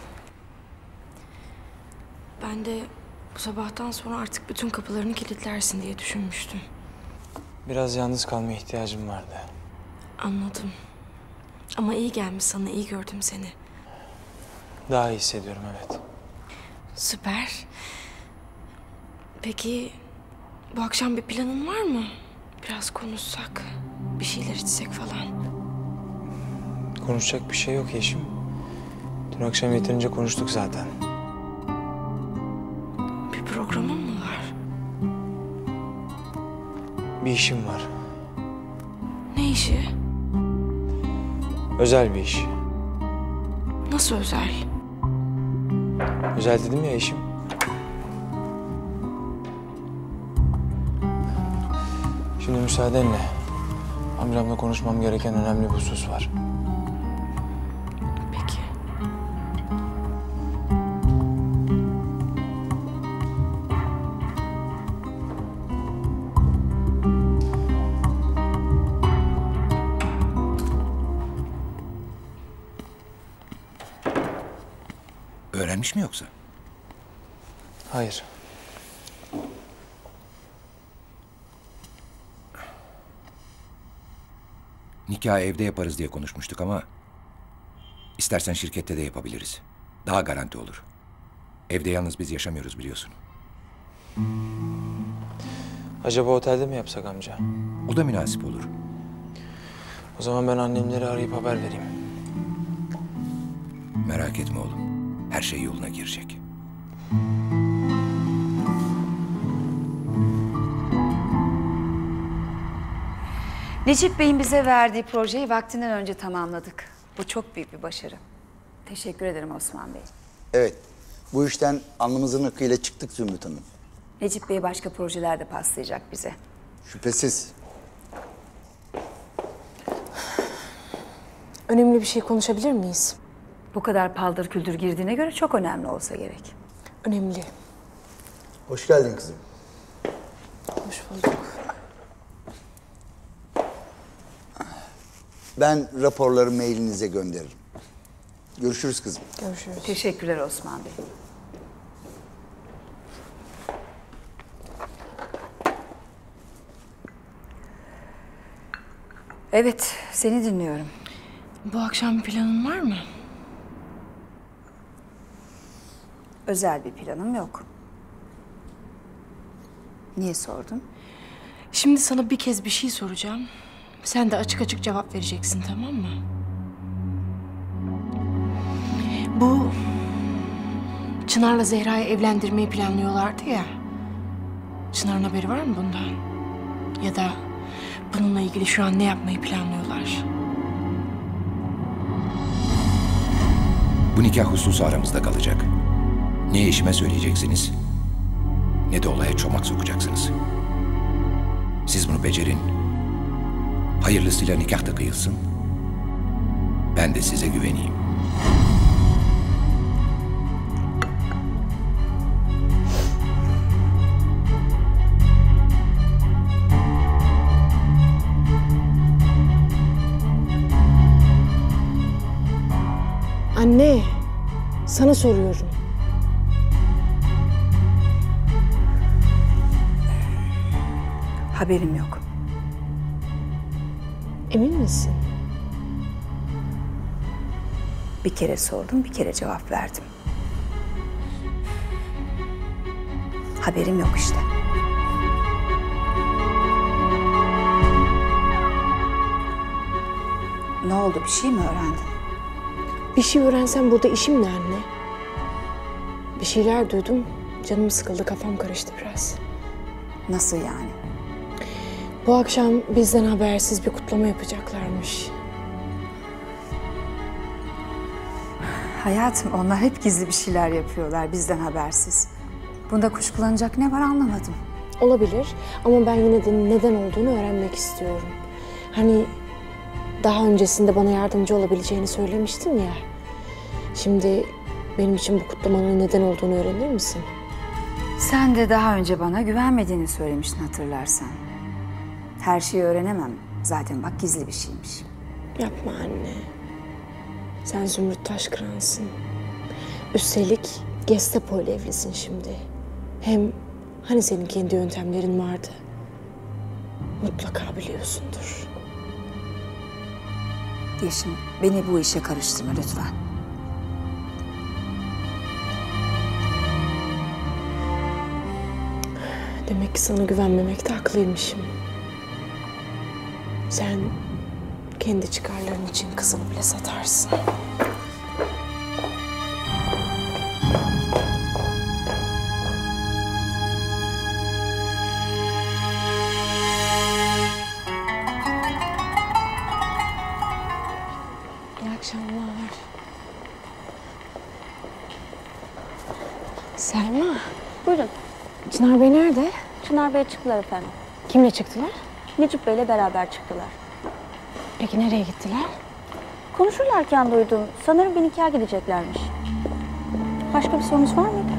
Ben de bu sabahtan sonra artık bütün kapılarını kilitlersin diye düşünmüştüm. Biraz yalnız kalmaya ihtiyacım vardı. Anladım. Ama iyi gelmiş sana, iyi gördüm seni. Daha iyi hissediyorum, evet. Süper. Peki bu akşam bir planın var mı? Biraz konuşsak, bir şeyler içsek falan. Konuşacak bir şey yok Yeşim. Dün akşam yeterince konuştuk zaten. Bir programın mı var? Bir işim var. Ne işi? Özel bir iş. Nasıl özel? Özel dedim ya Yeşim. Şimdi müsaadenle. Amcamla konuşmam gereken önemli bir husus var. Peki. öğrenmiş mi yoksa? Hayır. Nikahı evde yaparız diye konuşmuştuk ama istersen şirkette de yapabiliriz. Daha garanti olur. Evde yalnız biz yaşamıyoruz biliyorsun. Acaba otelde mi yapsak amca? O da münasip olur. O zaman ben annemleri arayıp haber vereyim. Merak etme oğlum. Her şey yoluna girecek. Necip Bey'in bize verdiği projeyi vaktinden önce tamamladık. Bu çok büyük bir başarı. Teşekkür ederim Osman Bey. Evet, bu işten alnımızın akıyla çıktık Zümrüt Hanım. Necip Bey başka projeler de paslayacak bize. Şüphesiz. Önemli bir şey konuşabilir miyiz? Bu kadar paldır küldür girdiğine göre çok önemli olsa gerek. Önemli. Hoş geldin kızım. Hoş bulduk. Ben raporları mailinize gönderirim. Görüşürüz kızım. Görüşürüz. Teşekkürler Osman Bey. Evet, seni dinliyorum. Bu akşam bir planın var mı? Özel bir planım yok. Niye sordun? Şimdi sana bir kez bir şey soracağım. Sen de açık açık cevap vereceksin, tamam mı? Bu Çınar'la Zehra'yı evlendirmeyi planlıyorlardı ya. Çınar'ın haberi var mı bundan? Ya da bununla ilgili şu an ne yapmayı planlıyorlar? Bu nikah hususu aramızda kalacak. Ne eşime söyleyeceksiniz, ne de olaya çomak sokacaksınız. Siz bunu becerin. Hayırlısıyla nikah da kıyılsın. Ben de size güveneyim. Anne, sana soruyorum. Haberim yok. Emin misin? Bir kere sordum, bir kere cevap verdim. Haberim yok işte. Ne oldu, bir şey mi öğrendin? Bir şey öğrensem burada işim ne anne? Bir şeyler duydum, canım sıkıldı, kafam karıştı biraz. Nasıl yani? Bu akşam bizden habersiz bir kutlama yapacaklarmış. Hayatım, onlar hep gizli bir şeyler yapıyorlar, bizden habersiz. Bunda kuşkulanacak ne var anlamadım. Olabilir ama ben yine de neden olduğunu öğrenmek istiyorum. Hani daha öncesinde bana yardımcı olabileceğini söylemiştin ya. Şimdi benim için bu kutlamanın neden olduğunu öğrenir misin? Sen de daha önce bana güvenmediğini söylemiştin hatırlarsan. Her şeyi öğrenemem. Zaten bak gizli bir şeymiş. Yapma anne. Sen Zümrüt Taşkıran'sın. Üstelik Gestapo ile evlisin şimdi. Hem hani senin kendi yöntemlerin vardı. Mutlaka biliyorsundur. Yeşim, beni bu işe karıştırma lütfen. Demek ki sana güvenmemekte haklıymışım. Sen kendi çıkarların için kızını bile satarsın. İyi akşamlar. Selma. Buyurun. Çınar Bey nerede? Çınar Bey çıktılar efendim. Kimle çıktılar? Necip Bey'le beraber çıktılar. Peki nereye gittiler? Konuşurlarken duydum. Sanırım bir nikaha gideceklermiş. Başka bir sorunuz var mıydı?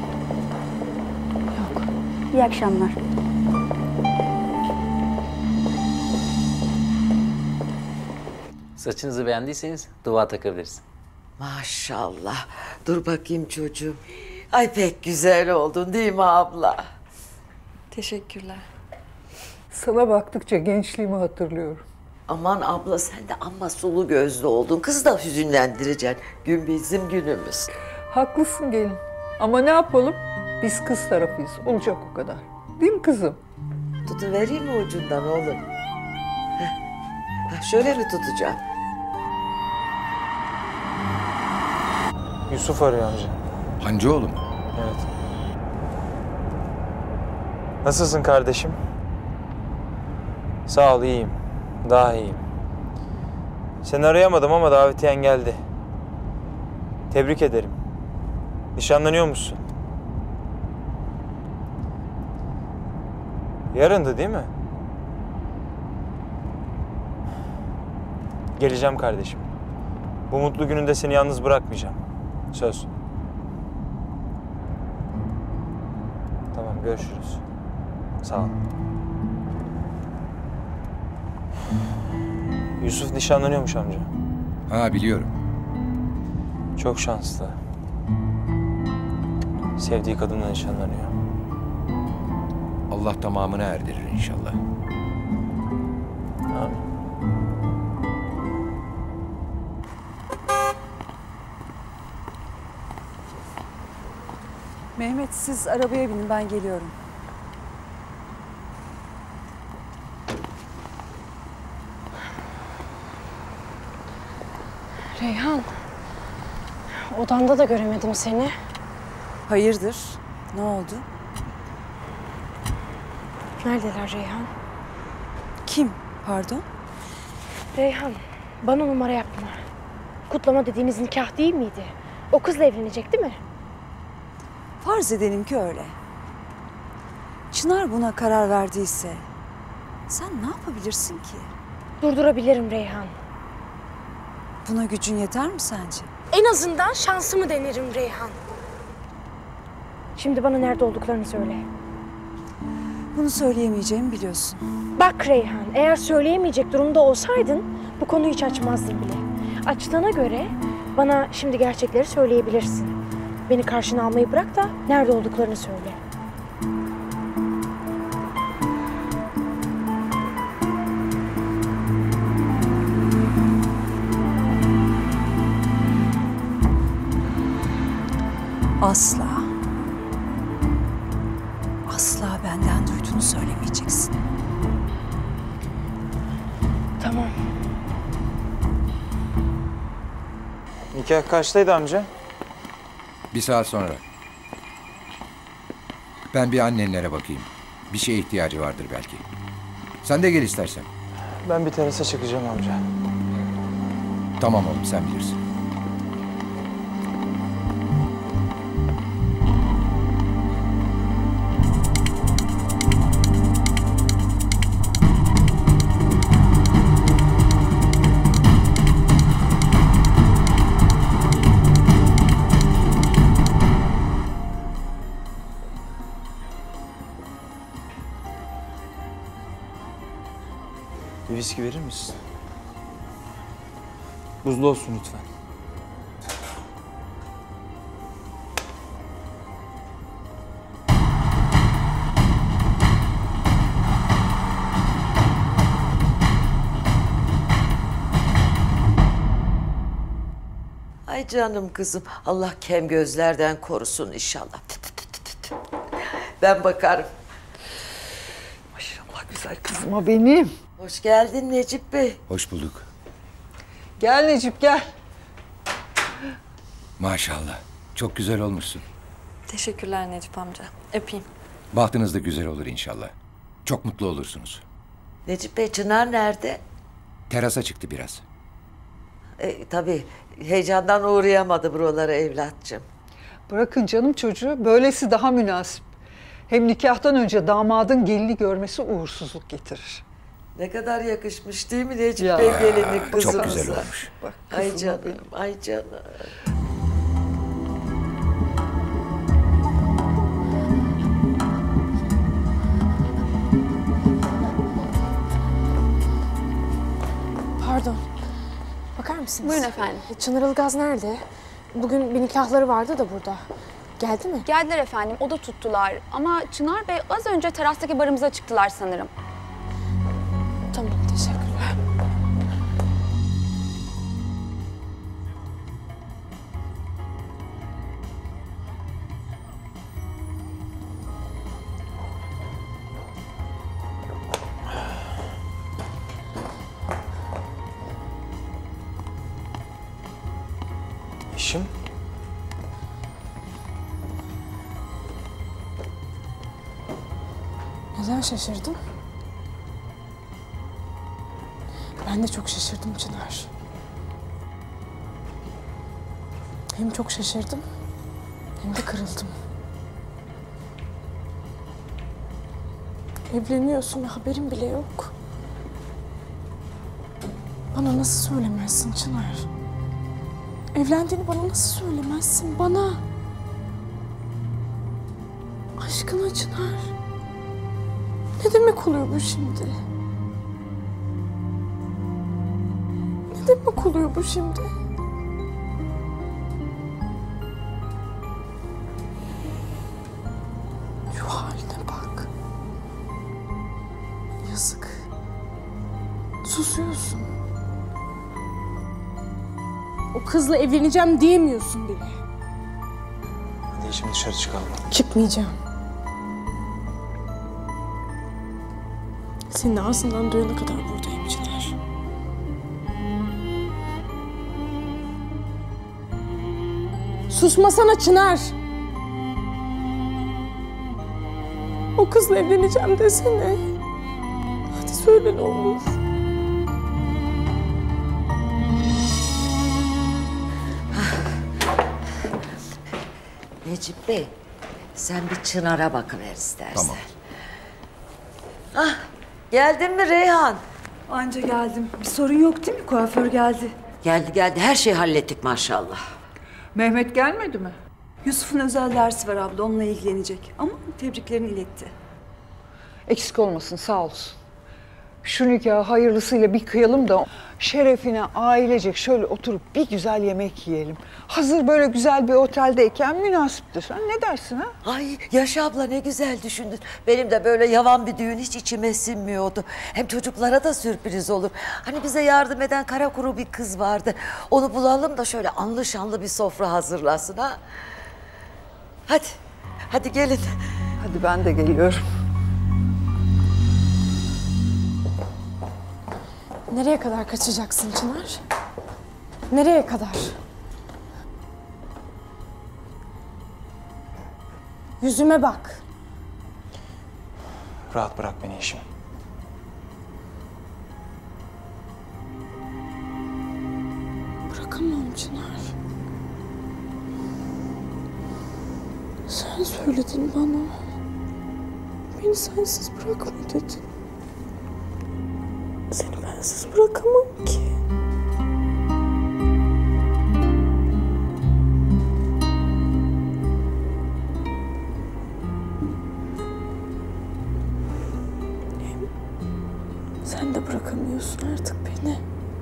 Yok. İyi akşamlar. Saçınızı beğendiyseniz duvağ takabiliriz. Maşallah. Dur bakayım çocuğum. Ay pek güzel oldun değil mi abla? Teşekkürler. Sana baktıkça gençliğimi hatırlıyorum. Aman abla sen de amma sulu gözlü oldun. Kızı da hüzünlendireceksin. Gün bizim günümüz. Haklısın gelin. Ama ne yapalım? Biz kız tarafıyız. Olacak o kadar. Değil mi kızım? Tutuvereyim mi ucundan oğlum? Heh. Ha, şöyle mi tutacağım? Yusuf arıyor amca. Hancıoğlu mu? Evet. Nasılsın kardeşim? Sağ ol, iyiyim. Daha iyiyim. Seni arayamadım ama davetiyen geldi. Tebrik ederim. Nişanlanıyor musun? Yarındı değil mi? Geleceğim kardeşim. Bu mutlu gününde seni yalnız bırakmayacağım. Söz. Tamam, görüşürüz. Sağ ol. Yusuf nişanlanıyormuş amca. Ha, biliyorum. Çok şanslı. Sevdiği kadınla nişanlanıyor. Allah tamamını erdirir inşallah. Amin. Mehmet siz arabaya binin, ben geliyorum. Reyhan, odanda da göremedim seni. Hayırdır? Ne oldu? Neredeler Reyhan? Kim? Pardon? Reyhan, bana numara yapma. Kutlama dediğimiz nikah değil miydi? O kızla evlenecek değil mi? Farz edelim ki öyle. Çınar buna karar verdiyse sen ne yapabilirsin ki? Durdurabilirim Reyhan. Buna gücün yeter mi sence? En azından şansımı denerim Reyhan. Şimdi bana nerede olduklarını söyle. Bunu söyleyemeyeceğimi biliyorsun. Bak Reyhan, eğer söyleyemeyecek durumda olsaydın bu konuyu hiç açmazdın bile. Açtığına göre bana şimdi gerçekleri söyleyebilirsin. Beni karşına almayı bırak da nerede olduklarını söyle. Asla. Asla benden duyduğunu söylemeyeceksin. Tamam. Nikah kaçtaydı amca? Bir saat sonra. Ben bir annenlere bakayım. Bir şeye ihtiyacı vardır belki. Sen de gel istersen. Ben bir terasa çıkacağım amca. Tamam oğlum, sen bilirsin. Bir viski verir misin? Buzlu olsun lütfen. Ay canım kızım. Allah kem gözlerden korusun inşallah. Tü tü tü tü tü. Ben bakarım. Maşallah güzel kızıma benim. Hoş geldin Necip Bey. Hoş bulduk. Gel Necip gel. Maşallah. Çok güzel olmuşsun. Teşekkürler Necip amca. Öpeyim. Bahtınız da güzel olur inşallah. Çok mutlu olursunuz. Necip Bey, Çınar nerede? Terasa çıktı biraz. E, tabii heyecandan uğrayamadı buralara evlatçım. Bırakın canım çocuğu. Böylesi daha münasip. Hem nikahtan önce damadın gelini görmesi uğursuzluk getirir. Ne kadar yakışmış değil mi Necip Ya, Bey gelini kızımıza? Çok güzel olmuş. Bak, Ay kızıma canım, benim. ay canım. Pardon. Bakar mısınız? Buyurun efendim. Çınar Ilgaz nerede? Bugün bir nikahları vardı da burada. Geldi mi? Geldiler efendim, oda tuttular. Ama Çınar Bey az önce terastaki barımıza çıktılar sanırım. Tamam, teşekkürler. İşim? Neden şaşırdın? Ben de çok şaşırdım Çınar. Hem çok şaşırdım, hem de kırıldım. Evleniyorsun ve haberin bile yok. Bana nasıl söylemezsin Çınar? Evlendiğini bana nasıl söylemezsin? Bana. Aşkına Çınar. Ne demek oluyor bu şimdi? Ne demek oluyor bu şimdi? Şu haline bak. Yazık. Susuyorsun. O kızla evleneceğim diyemiyorsun bile. Hadi Yeşim dışarı çıkalım. Çıkmayacağım. Senin ağzından duyana kadar buradayım Çınar. Susmasana Çınar. O kızla evleneceğim desene. Hadi söyle ne olur. Necip Bey, sen bir Çınar'a bakıver istersen. Tamam. Ah, geldin mi Reyhan? Anca geldim. Bir sorun yok değil mi? Kuaför geldi. Geldi geldi, her şeyi hallettik maşallah. Mehmet gelmedi mi? Yusuf'un özel dersi var abla. Onunla ilgilenecek. Ama tebriklerini iletti. Eksik olmasın, sağ olsun. Şu nikahı hayırlısıyla bir kıyalım da şerefine ailecek şöyle oturup bir güzel yemek yiyelim. Hazır böyle güzel bir oteldeyken münasiptir. Sen ne dersin ha? Ay Yaşa abla ne güzel düşündün. Benim de böyle yavan bir düğün hiç içime sinmiyordu. Hem çocuklara da sürpriz olur. Hani bize yardım eden kara kuru bir kız vardı. Onu bulalım da şöyle anlı şanlı bir sofra hazırlasın ha. Hadi, hadi gelin. Hadi ben de geliyorum. Nereye kadar kaçacaksın Çınar? Nereye kadar? Yüzüme bak. Rahat bırak beni Yeşim. Bırakamam Çınar. Sen söyledin bana. Beni sensiz bırakma dedin. Seni bensiz bırakamam ki. Hem sen de bırakamıyorsun artık beni.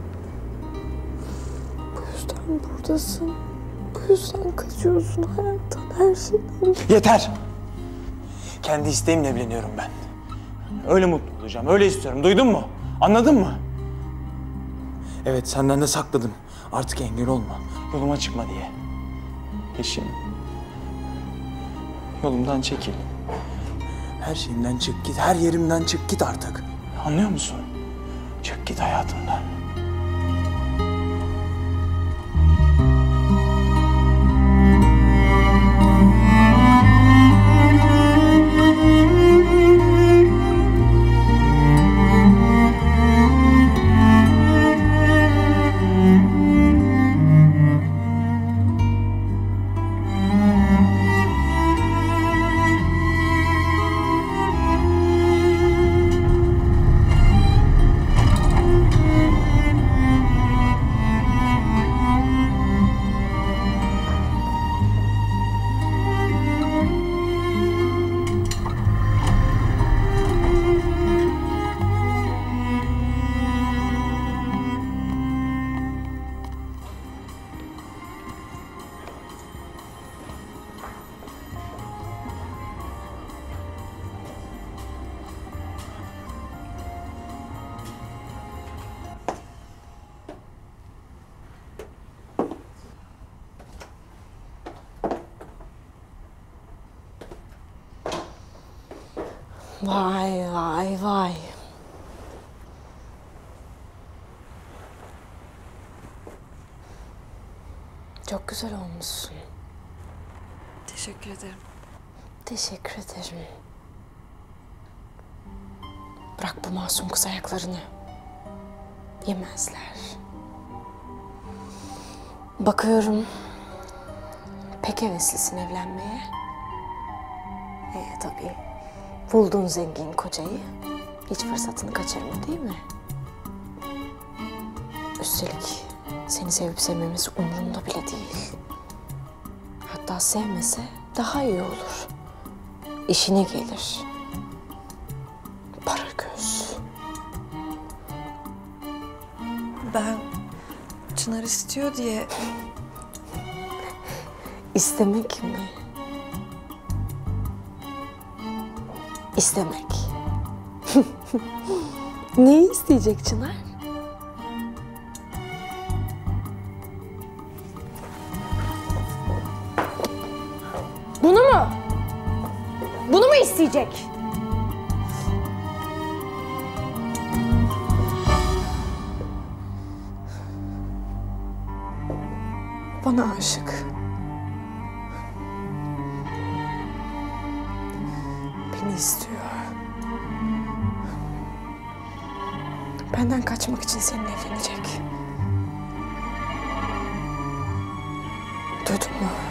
Bu yüzden buradasın. Bu yüzden kaçıyorsun hayattan, her şeyden. Yeter! Kendi isteğimle evleniyorum ben. Öyle mutlu olacağım, öyle istiyorum. Duydun mu? Anladın mı? Evet, senden de sakladım. Artık engel olma. Yoluma çıkma diye. Yeşim. Yolumdan çekil. Her şeyimden çık git, her yerimden çık git artık. Anlıyor musun? Çık git hayatımdan. Vay vay vay. Çok güzel olmuşsun. Teşekkür ederim. Teşekkür ederim. Bırak bu masum kız ayaklarını. Yemezler. Bakıyorum pek heveslisin evlenmeye. Ee tabii buldun zengin kocayı. Hiç fırsatını kaçırma değil mi? Üstelik seni sevip sevmemesi umurunda bile değil. Hatta sevmese daha iyi olur. İşine gelir. Para göz. Ben Çınar istiyor diye... İstemek mi? İstemek. Neyi isteyecek Çınar? Bunu mu? Bunu mu isteyecek? Bana aşık. Beni istiyor. Benden kaçmak için seninle evlenecek. Duydun mu?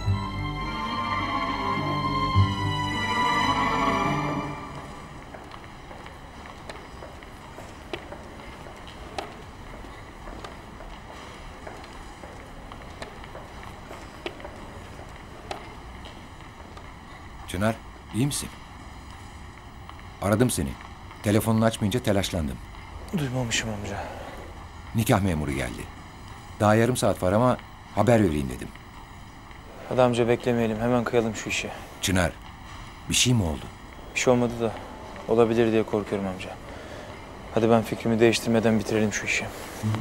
Çınar, iyi misin? Aradım seni. Telefonunu açmayınca telaşlandım. Duymamışım amca. Nikah memuru geldi. Daha yarım saat var ama haber vereyim dedim. Hadi amca beklemeyelim. Hemen kıyalım şu işi. Çınar, bir şey mi oldu? Bir şey olmadı da olabilir diye korkuyorum amca. Hadi ben fikrimi değiştirmeden bitirelim şu işi.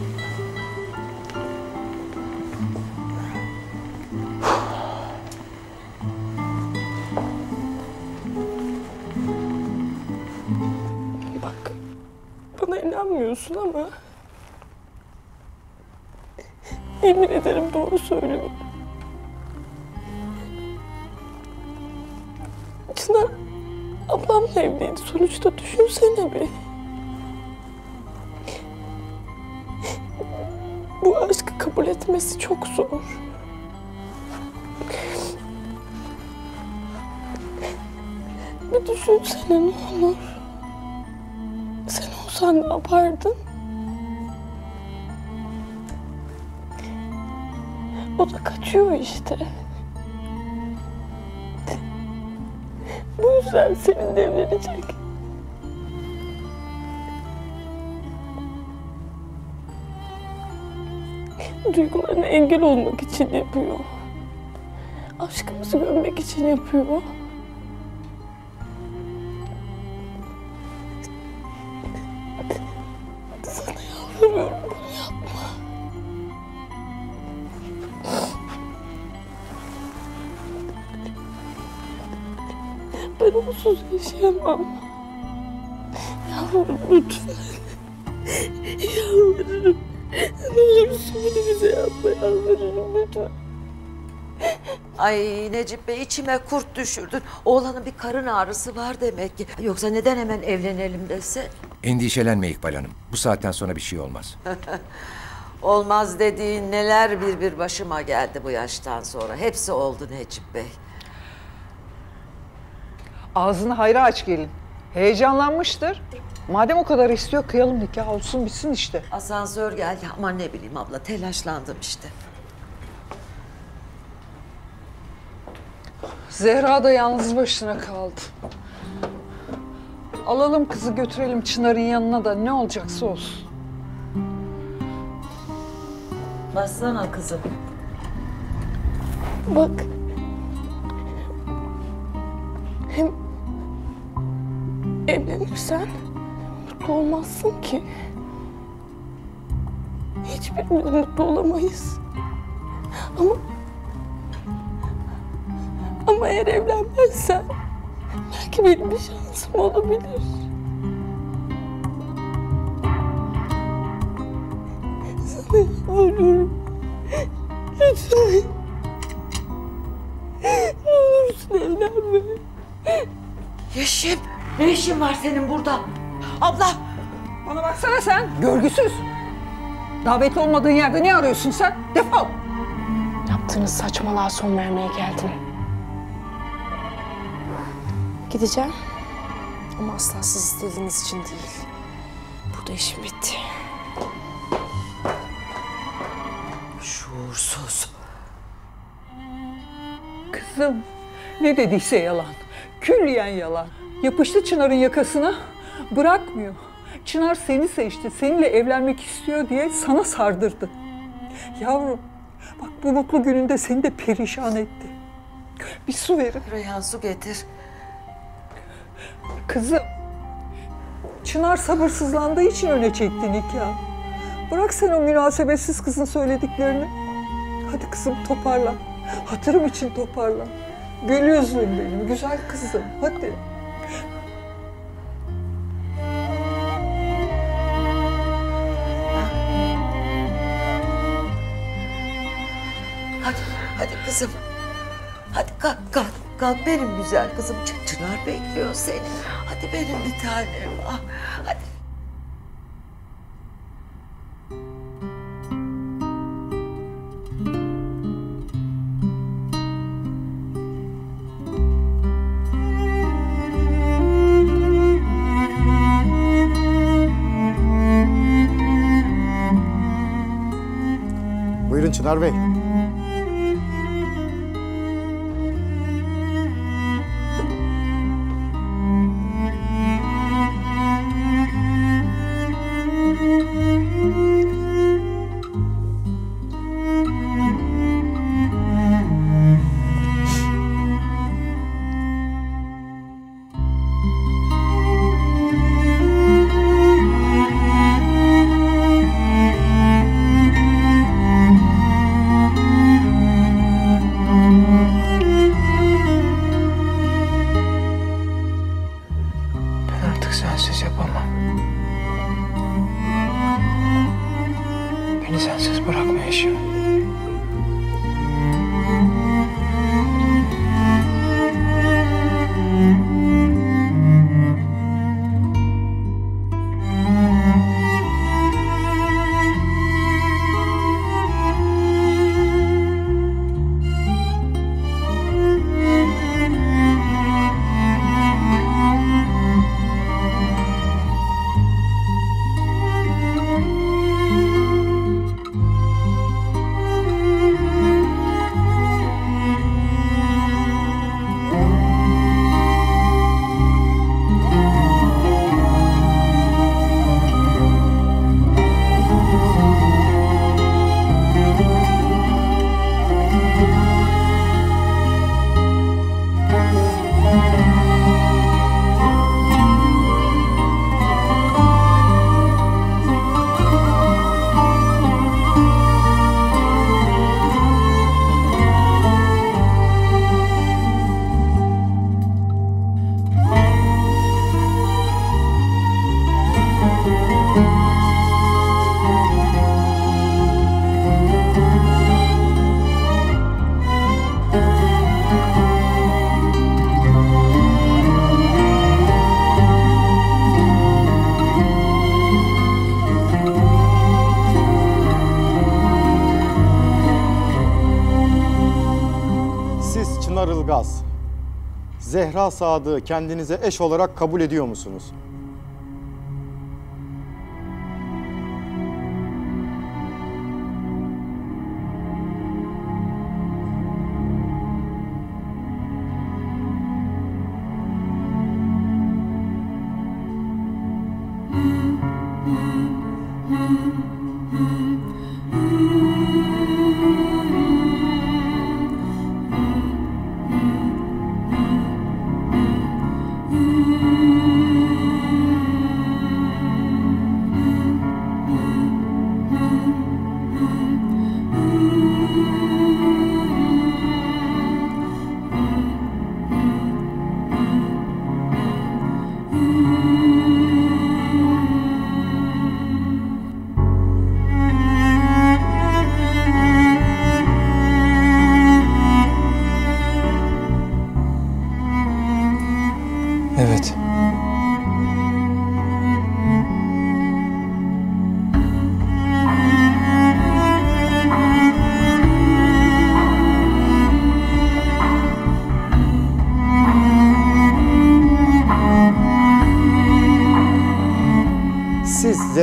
Bak, bana inanmıyorsun ama... yemin ederim doğru söylüyorum. Çınar, ablamla evliydi. Sonuçta düşünsene bir. Bu aşkı kabul etmesi çok zor. Bir düşünsene ne olur. Sen olsan ne yapardın? O da kaçıyor işte. Bu yüzden seninle evlenecek. Duygularına engel olmak için yapıyor. Aşkımızı gömmek için yapıyor. Sana yalvarıyorum, bunu yapma. Ben onsuz yaşayamam. Yalvarırım lütfen. Yalvarırım. Ne olursun bunu bize yapma, yalvarırım lütfen. Ay Necip Bey, içime kurt düşürdün. Oğlanın bir karın ağrısı var demek ki. Yoksa neden hemen evlenelim dese? Endişelenme İkbal Hanım. Bu saatten sonra bir şey olmaz. Olmaz dediğin neler bir bir başıma geldi bu yaştan sonra. Hepsi oldu Necip Bey. Ağzını hayra aç gelin. Heyecanlanmıştır. Madem o kadar istiyor kıyalım, nikah olsun bitsin işte. Asansör geldi ama ne bileyim abla, telaşlandım işte. Zehra da yalnız başına kaldı. Alalım kızı götürelim Çınar'ın yanına da ne olacaksa olsun. Bassana kızım. Bak. Hem evlenirsen mutlu olmazsın ki. Hiçbirimiz mutlu olamayız. Ama ama eğer evlenmezsen Belki benim bir şansım olabilir. Sana yalvarıyorum. Lütfen. Ne olursun evlenme. Yeşim, ne işin var senin burada? Abla! Bana baksana sen, görgüsüz. Davetli olmadığın yerde ne arıyorsun sen? Defol! Yaptığınız saçmalığa son vermeye geldim. Gideceğim. Ama asla siz istediğiniz için değil. Burada işim bitti. Şuursuz. Kızım, ne dediyse yalan. Külliyen yalan. Yapıştı Çınar'ın yakasına, bırakmıyor. Çınar seni seçti, seninle evlenmek istiyor diye sana sardırdı. Yavrum, bak bu mutlu gününde seni de perişan etti. Bir su verin. Reyhan, su getir. Kızım, Çınar sabırsızlandığı için öne çekti nikah. Bırak sen o münasebetsiz kızın söylediklerini. Hadi kızım toparlan. Hatırım için toparlan. Gül yüzlüm benim, güzel kızım. Hadi. Hadi, hadi kızım. Hadi kalk, kalk, kalk benim güzel kızım. Ç- Çınar bekliyor seni. Hadi benim bir tanem. Ah, hadi. Buyurun Çınar Bey. Sensiz yapamam. Beni sensiz bırakma Yeşim. Çınar Ilgaz, Zehra Sadık'ı kendinize eş olarak kabul ediyor musunuz?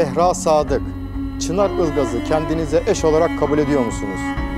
Zehra Sadık, Çınar Ilgaz'ı kendinize eş olarak kabul ediyor musunuz?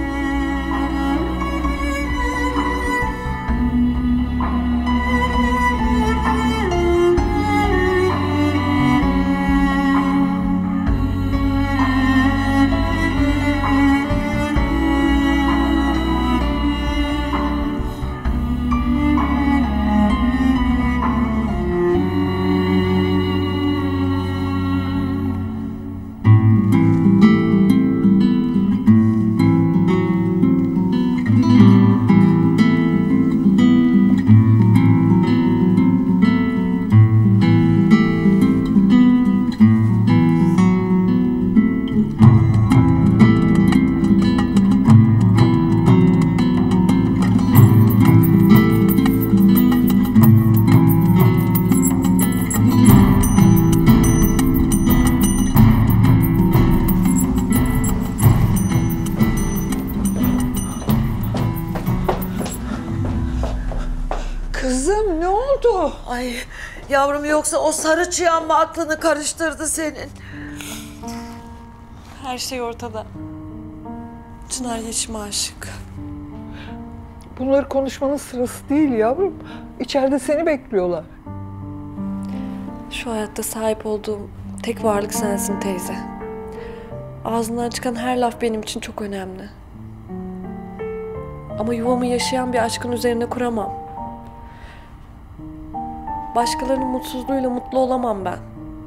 Kızım ne oldu? Ay yavrum, yoksa o sarı çıyan mı aklını karıştırdı senin? Her şey ortada. Çınar Yeşim'e aşık. Bunları konuşmanın sırası değil yavrum. İçeride seni bekliyorlar. Şu hayatta sahip olduğum tek varlık sensin teyze. Ağzından çıkan her laf benim için çok önemli. Ama yuvamı yaşayan bir aşkın üzerine kuramam. Başkalarının mutsuzluğuyla mutlu olamam ben.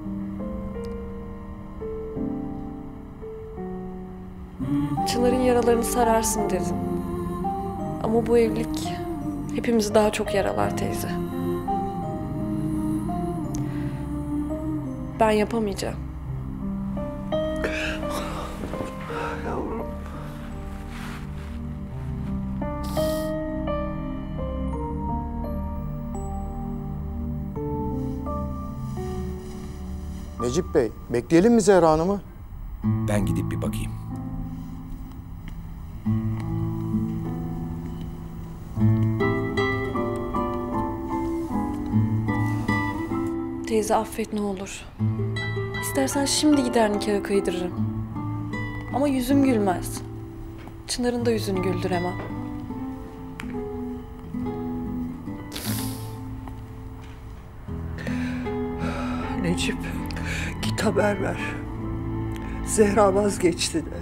Çınar'ın yaralarını sararsın dedin. Ama bu evlilik hepimizi daha çok yaralar teyze. Ben yapamayacağım. Yavrum. Necip Bey, bekleyelim mi Zehra Hanım'ı? Ben gidip bir bakayım. Teyze affet ne olur. İstersen şimdi gider nikahı kıydırırım. Ama yüzüm gülmez. Çınar'ın da yüzünü güldüremem. Necip, git haber ver. Zehra vazgeçti de.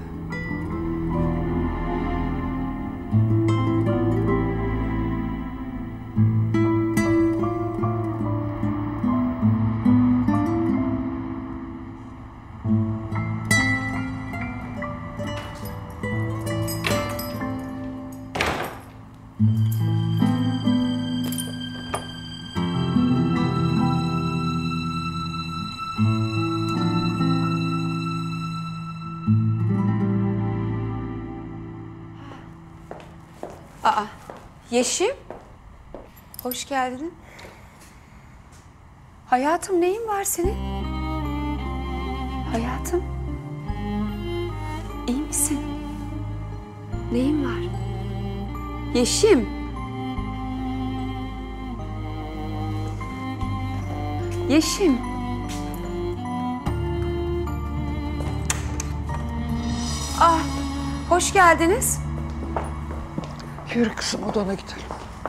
Aa, Yeşim. Hoş geldin. Hayatım, neyin var senin? Hayatım. İyi misin? Neyin var? Yeşim. Yeşim. Ah, hoş geldiniz. Yürü kızım, odana gidelim.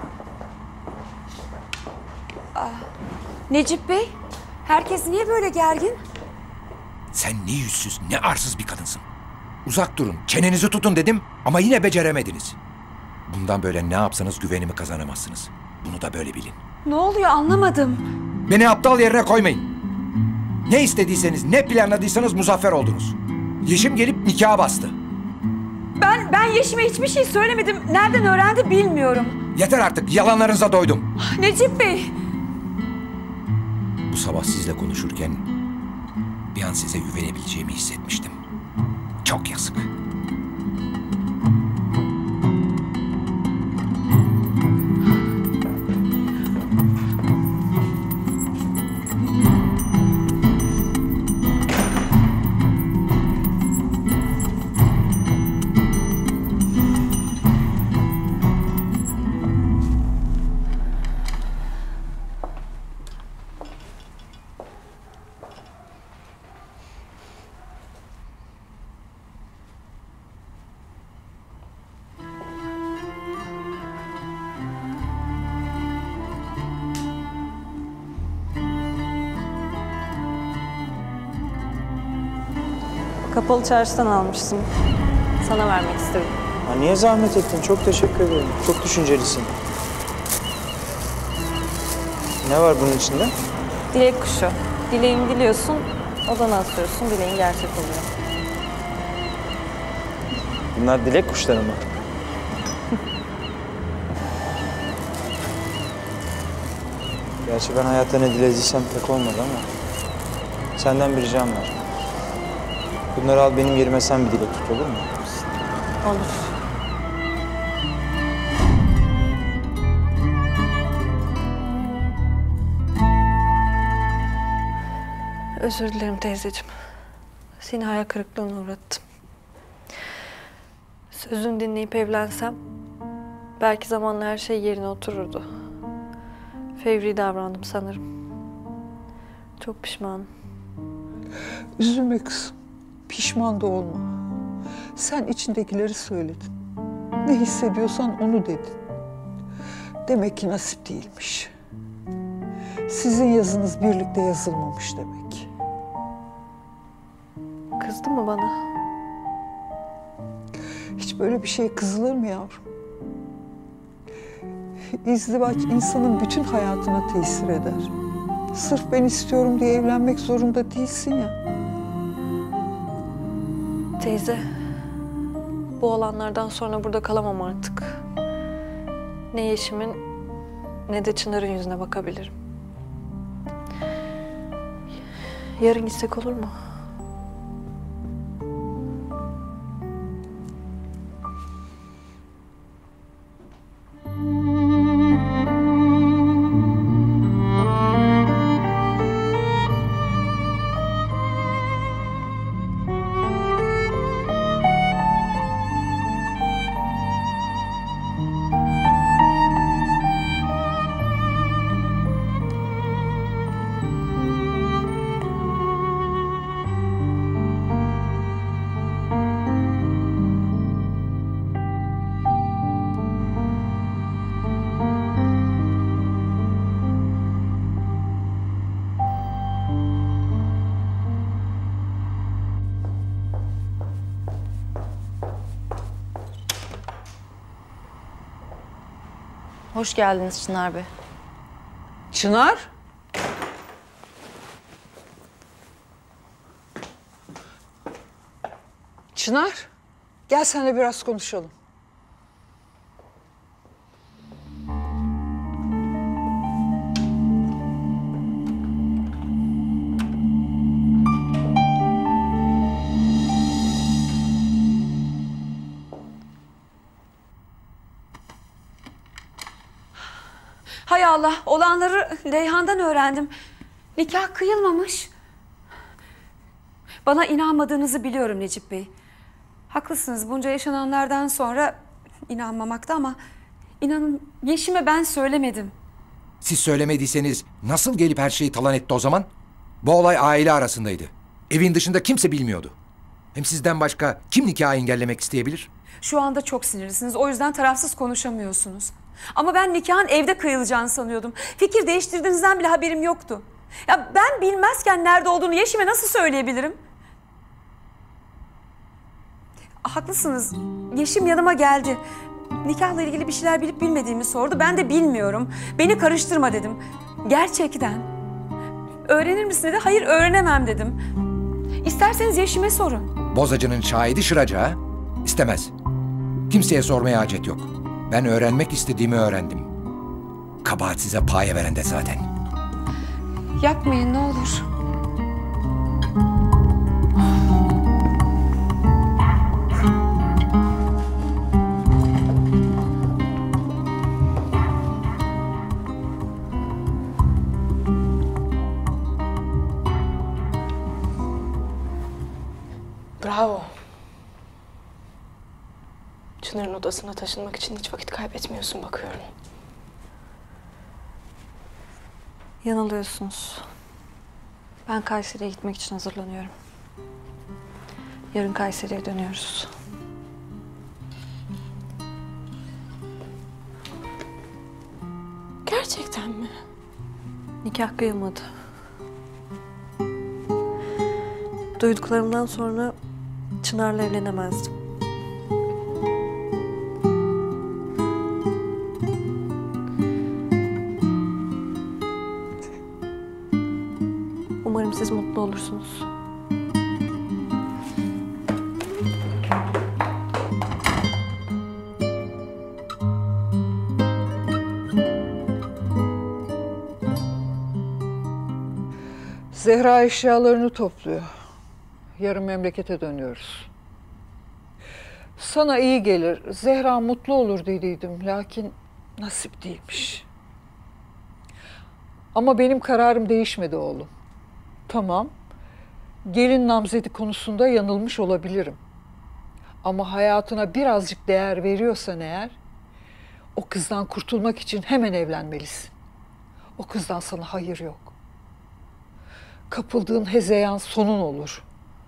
Ah, Necip Bey, herkes niye böyle gergin? Sen ne yüzsüz, ne arsız bir kadınsın. Uzak durun, çenenizi tutun dedim ama yine beceremediniz. Bundan böyle ne yapsanız güvenimi kazanamazsınız. Bunu da böyle bilin. Ne oluyor, anlamadım. Beni aptal yerine koymayın. Ne istediyseniz, ne planladıysanız muzaffer oldunuz. Yeşim gelip nikaha bastı. Ben ben Yeşim'e hiçbir şey söylemedim. Nereden öğrendi bilmiyorum. Yeter artık, yalanlarınıza doydum. Necip Bey. Bu sabah sizle konuşurken bir an size güvenebileceğimi hissetmiştim. Çok yazık. Kapalı çarşıdan almıştım. Sana vermek istedim. Ha, niye zahmet ettin? Çok teşekkür ederim. Çok düşüncelisin. Ne var bunun içinde? Dilek kuşu. Dileğini diliyorsun, odana asıyorsun, dileğin gerçek oluyor. Bunlar dilek kuşları mı? Gerçi ben hayatta ne dilediysem pek olmadı ama senden bir ricam var. Bunları al, benim yerime sen bir dilek tut, olur mu? Olur. Özür dilerim teyzeciğim. Seni hayal kırıklığına uğrattım. Sözünü dinleyip evlensem belki zamanla her şey yerine otururdu. Fevri davrandım sanırım. Çok pişmanım. Üzülme kızım. Pişman da olma. Sen içindekileri söyledin. Ne hissediyorsan onu dedin. Demek ki nasip değilmiş. Sizin yazınız birlikte yazılmamış demek. Kızdın mı bana? Hiç böyle bir şey kızılır mı yavrum? İzdivaç insanın bütün hayatına tesir eder. Sırf ben istiyorum diye evlenmek zorunda değilsin ya. Teyze, bu olanlardan sonra burada kalamam artık. Ne Yeşim'in ne de Çınar'ın yüzüne bakabilirim. Yarın gitsek olur mu? Hoş geldiniz Çınar Bey. Çınar? Çınar, gel seninle biraz konuşalım. Hay Allah, olanları Reyhan'dan öğrendim. Nikah kıyılmamış. Bana inanmadığınızı biliyorum Necip Bey. Haklısınız, bunca yaşananlardan sonra inanmamakta ama inanın Yeşim'e ben söylemedim. Siz söylemediyseniz nasıl gelip her şeyi talan etti o zaman? Bu olay aile arasındaydı. Evin dışında kimse bilmiyordu. Hem sizden başka kim nikahı engellemek isteyebilir? Şu anda çok sinirlisiniz, o yüzden tarafsız konuşamıyorsunuz. Ama ben nikahın evde kıyılacağını sanıyordum. Fikir değiştirdiğinizden bile haberim yoktu. Ya ben bilmezken nerede olduğunu Yeşim'e nasıl söyleyebilirim? Haklısınız. Yeşim yanıma geldi. Nikahla ilgili bir şeyler bilip bilmediğimi sordu. Ben de bilmiyorum. Beni karıştırma dedim. Gerçekten. Öğrenir misin dedi. Hayır öğrenemem dedim. İsterseniz Yeşim'e sorun. Bozacının şahidi Şıraca. İstemez. Kimseye sormaya hacet yok. Ben öğrenmek istediğimi öğrendim. Kabahat size paye veren de zaten. Yapmayın ne olur. Bravo. Çınar'ın odasına taşınmak için hiç vakit kaybetmiyorsun bakıyorum. Yanılıyorsunuz. Ben Kayseri'ye gitmek için hazırlanıyorum. Yarın Kayseri'ye dönüyoruz. Gerçekten mi? Nikah kıyılmadı. Duyduklarımdan sonra Çınar'la evlenemezdim. Umarım siz mutlu olursunuz. Zehra eşyalarını topluyor. Yarın memlekete dönüyoruz. Sana iyi gelir, Zehra mutlu olur dediydim. Lakin nasip değilmiş. Ama benim kararım değişmedi oğlum. Tamam, gelin namzedi konusunda yanılmış olabilirim. Ama hayatına birazcık değer veriyorsan eğer, o kızdan kurtulmak için hemen evlenmelisin. O kızdan sana hayır yok. Kapıldığın hezeyan sonun olur.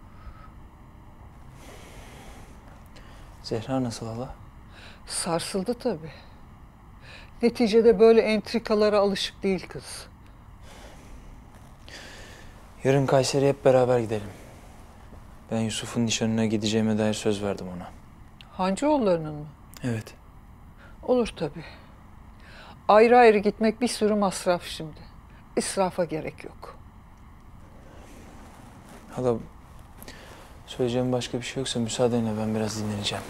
Zehra nasıl hala? Sarsıldı tabii. Neticede böyle entrikalara alışık değil kız. Yarın Kayseri'ye hep beraber gidelim. Ben Yusuf'un nişanına gideceğime dair söz verdim ona. Hancıoğullarının mı? Evet. Olur tabii. Ayrı ayrı gitmek bir sürü masraf şimdi. İsrafa gerek yok. Hala, söyleyeceğim başka bir şey yoksa müsaadenle ben biraz dinleneceğim.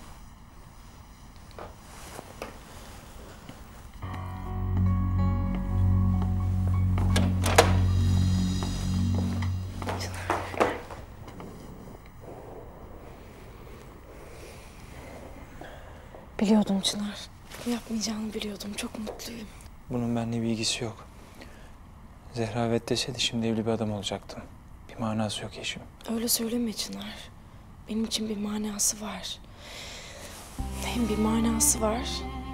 Biliyordum Çınar. Yapmayacağını biliyordum. Çok mutluyum. Bunun benimle bir ilgisi yok. Zehra evet deseydi şimdi evli bir adam olacaktım. Bir manası yok eşim. Öyle söyleme Çınar. Benim için bir manası var. Hem bir manası var,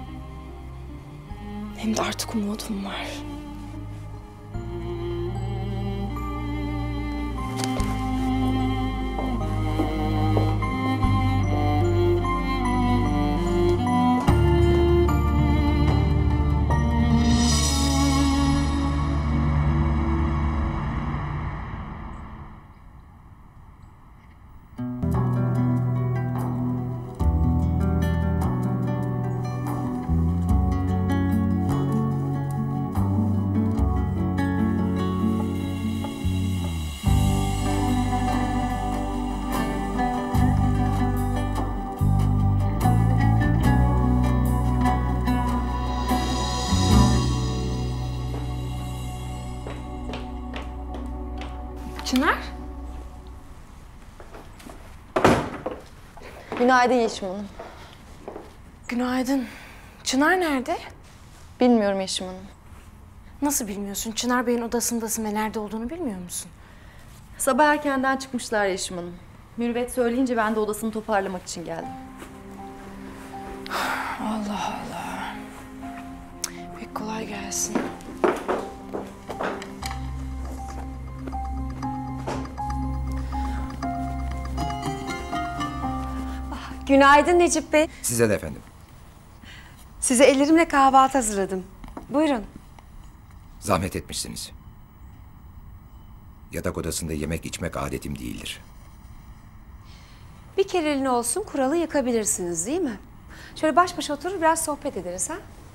hem de artık umudum var. Çınar? Günaydın Yeşim Hanım. Günaydın. Çınar nerede? Bilmiyorum Yeşim Hanım. Nasıl bilmiyorsun? Çınar Bey'in odasındasın ve nerede olduğunu bilmiyor musun? Sabah erkenden çıkmışlar Yeşim Hanım. Mürüvvet söyleyince ben de odasını toparlamak için geldim. Allah Allah. Pek kolay gelsin. Günaydın Necip Bey. Size de efendim. Size ellerimle kahvaltı hazırladım. Buyurun. Zahmet etmişsiniz. Yatak odasında yemek içmek adetim değildir. Bir kereliğine olsun kuralı yakabilirsiniz değil mi? Şöyle baş başa oturur biraz sohbet ederiz ha?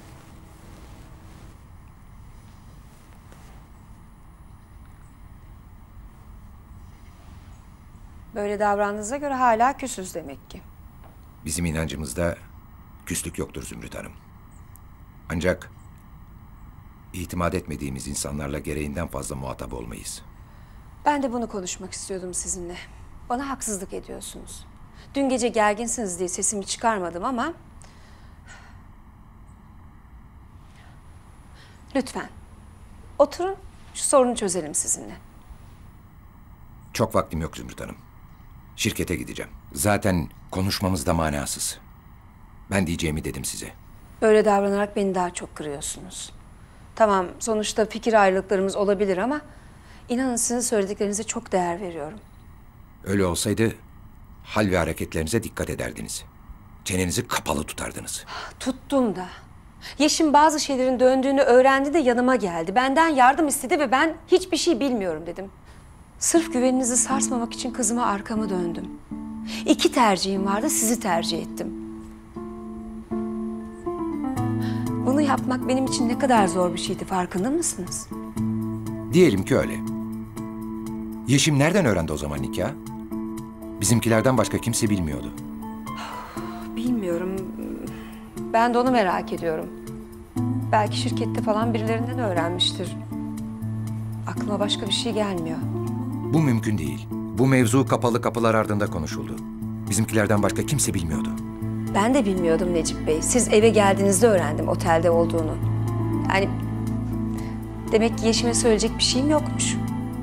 Böyle davrandığınıza göre hala küsüz demek ki. Bizim inancımızda küslük yoktur Zümrüt Hanım. Ancak itimat etmediğimiz insanlarla gereğinden fazla muhatap olmayız. Ben de bunu konuşmak istiyordum sizinle. Bana haksızlık ediyorsunuz. Dün gece gerginsiniz diye sesimi çıkarmadım ama... Lütfen. Oturun, şu sorunu çözelim sizinle. Çok vaktim yok Zümrüt Hanım. Şirkete gideceğim. Zaten konuşmamız da manasız. Ben diyeceğimi dedim size. Böyle davranarak beni daha çok kırıyorsunuz. Tamam, sonuçta fikir ayrılıklarımız olabilir ama... inanın sizin söylediklerinize çok değer veriyorum. Öyle olsaydı hal ve hareketlerinize dikkat ederdiniz. Çenenizi kapalı tutardınız. Tuttum da. Yeşim bazı şeylerin döndüğünü öğrendi de yanıma geldi. Benden yardım istedi ve ben hiçbir şey bilmiyorum dedim. Sırf güveninizi sarsmamak için kızıma arkamı döndüm. İki tercihim vardı, sizi tercih ettim. Bunu yapmak benim için ne kadar zor bir şeydi, farkında mısınız? Diyelim ki öyle. Yeşim nereden öğrendi o zaman nikah? Bizimkilerden başka kimse bilmiyordu. Bilmiyorum. Ben de onu merak ediyorum. Belki şirkette falan birilerinden öğrenmiştir. Aklıma başka bir şey gelmiyor. Bu mümkün değil. Bu mevzu kapalı kapılar ardında konuşuldu. Bizimkilerden başka kimse bilmiyordu. Ben de bilmiyordum Necip Bey. Siz eve geldiğinizde öğrendim otelde olduğunu. Yani demek ki Yeşim'e söyleyecek bir şeyim yokmuş.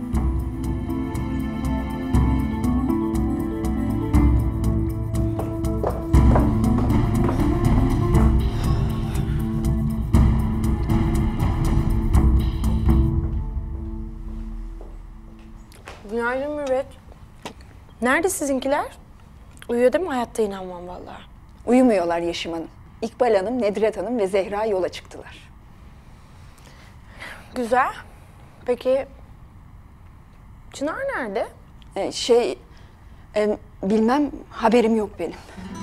Günaydın Mürvet. Nerede sizinkiler? Uyuyor değil mi? Hayatta inanmam vallahi. Uyumuyorlar Yeşim Hanım. İkbal Hanım, Nedret Hanım ve Zehra yola çıktılar. Güzel. Peki Çınar nerede? Ee, şey, e, bilmem, haberim yok benim.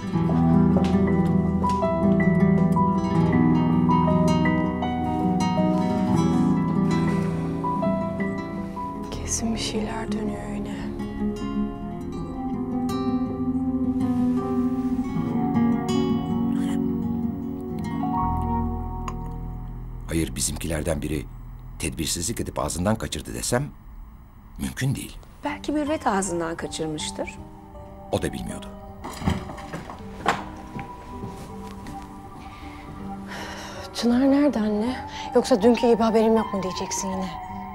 Kesin bir şeyler dönüyor yine. Hayır, bizimkilerden biri tedbirsizlik edip ağzından kaçırdı desem mümkün değil. Belki Mürvet ağzından kaçırmıştır. O da bilmiyordu. Çınar nerede anne? Yoksa dünkü gibi haberim yok mu diyeceksin yine?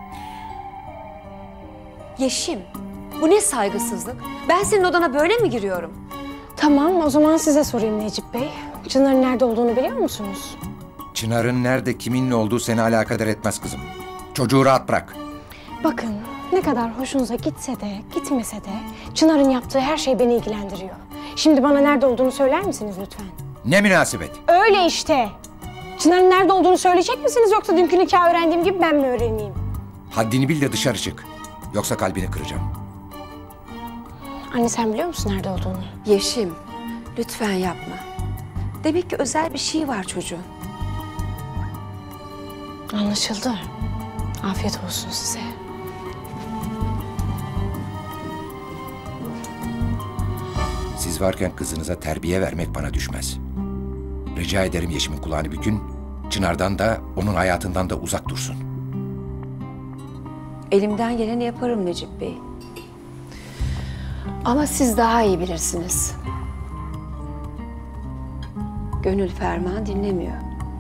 Yeşim, bu ne saygısızlık? Ben senin odana böyle mi giriyorum? Tamam, o zaman size sorayım Necip Bey. Çınar'ın nerede olduğunu biliyor musunuz? Çınar'ın nerede, kiminle olduğu seni alakadar etmez kızım. Çocuğu rahat bırak. Bakın, ne kadar hoşunuza gitse de, gitmese de Çınar'ın yaptığı her şey beni ilgilendiriyor. Şimdi bana nerede olduğunu söyler misiniz lütfen? Ne münasebet? Öyle işte. Çınar'ın nerede olduğunu söyleyecek misiniz yoksa dünkü nikahı öğrendiğim gibi ben mi öğreneyim? Haddini bil de dışarı çık. Yoksa kalbini kıracağım. Anne sen biliyor musun nerede olduğunu? Yeşim, lütfen yapma. Demek ki özel bir şey var çocuğun. Anlaşıldı. Afiyet olsun size. Siz varken kızınıza terbiye vermek bana düşmez. Rica ederim Yeşim'in kulağını bükün. Çınar'dan da onun hayatından da uzak dursun. Elimden geleni yaparım Necip Bey. Ama siz daha iyi bilirsiniz. Gönül ferman dinlemiyor.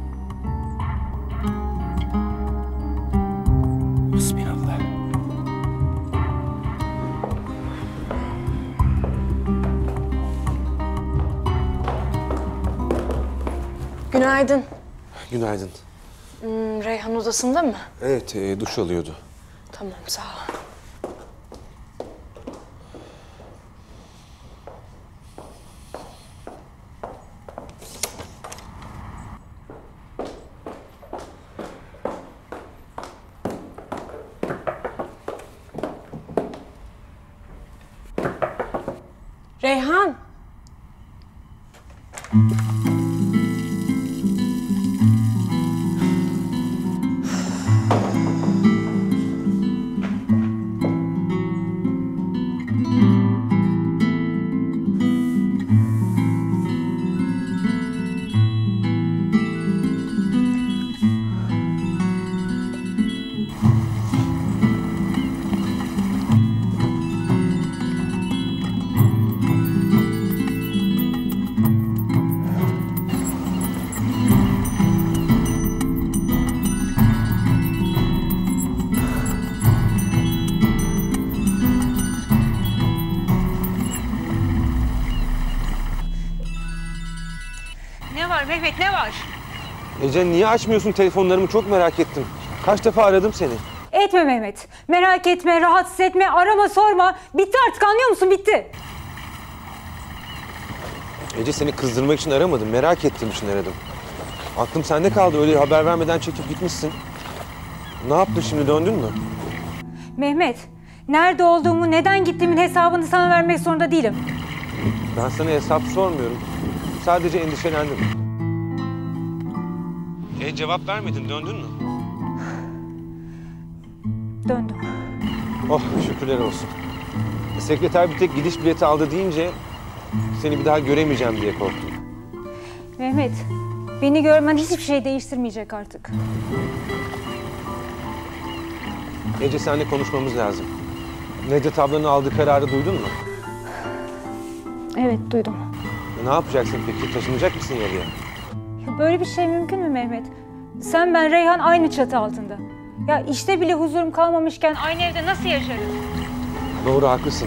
Bismillah. Günaydın. Günaydın. Hmm, Reyhan odasında mı? Evet, e, duş alıyordu. Tamam, sağ ol. Reyhan. Ne var Mehmet, ne var? Ece niye açmıyorsun telefonlarımı? Çok merak ettim. Kaç defa aradım seni. Etme Mehmet. Merak etme, rahatsız etme, arama, sorma. Bitti artık, anlıyor musun? Bitti. Ece seni kızdırmak için aramadım. Merak ettiğim için aradım. Aklım sende kaldı. Öyle haber vermeden çekip gitmişsin. Ne yaptın şimdi? Döndün mü? Mehmet, nerede olduğumu, neden gittiğimin hesabını sana vermek zorunda değilim. Ben sana hesap sormuyorum. Sadece endişelendim. E cevap vermedin, döndün mü? Döndüm. Oh, şükürler olsun. Sekreter bir tek gidiş bileti aldı deyince seni bir daha göremeyeceğim diye korktum. Mehmet, beni görmen hiçbir şey değiştirmeyecek artık. Ece, seninle konuşmamız lazım. Nedret ablanın aldığı kararı duydun mu? Evet, duydum. Ne yapacaksın peki? Taşınacak mısın yalıya? Ya böyle bir şey mümkün mü Mehmet? Sen, ben, Reyhan aynı çatı altında. Ya işte bile huzurum kalmamışken aynı evde nasıl yaşarız? Doğru, haklısın.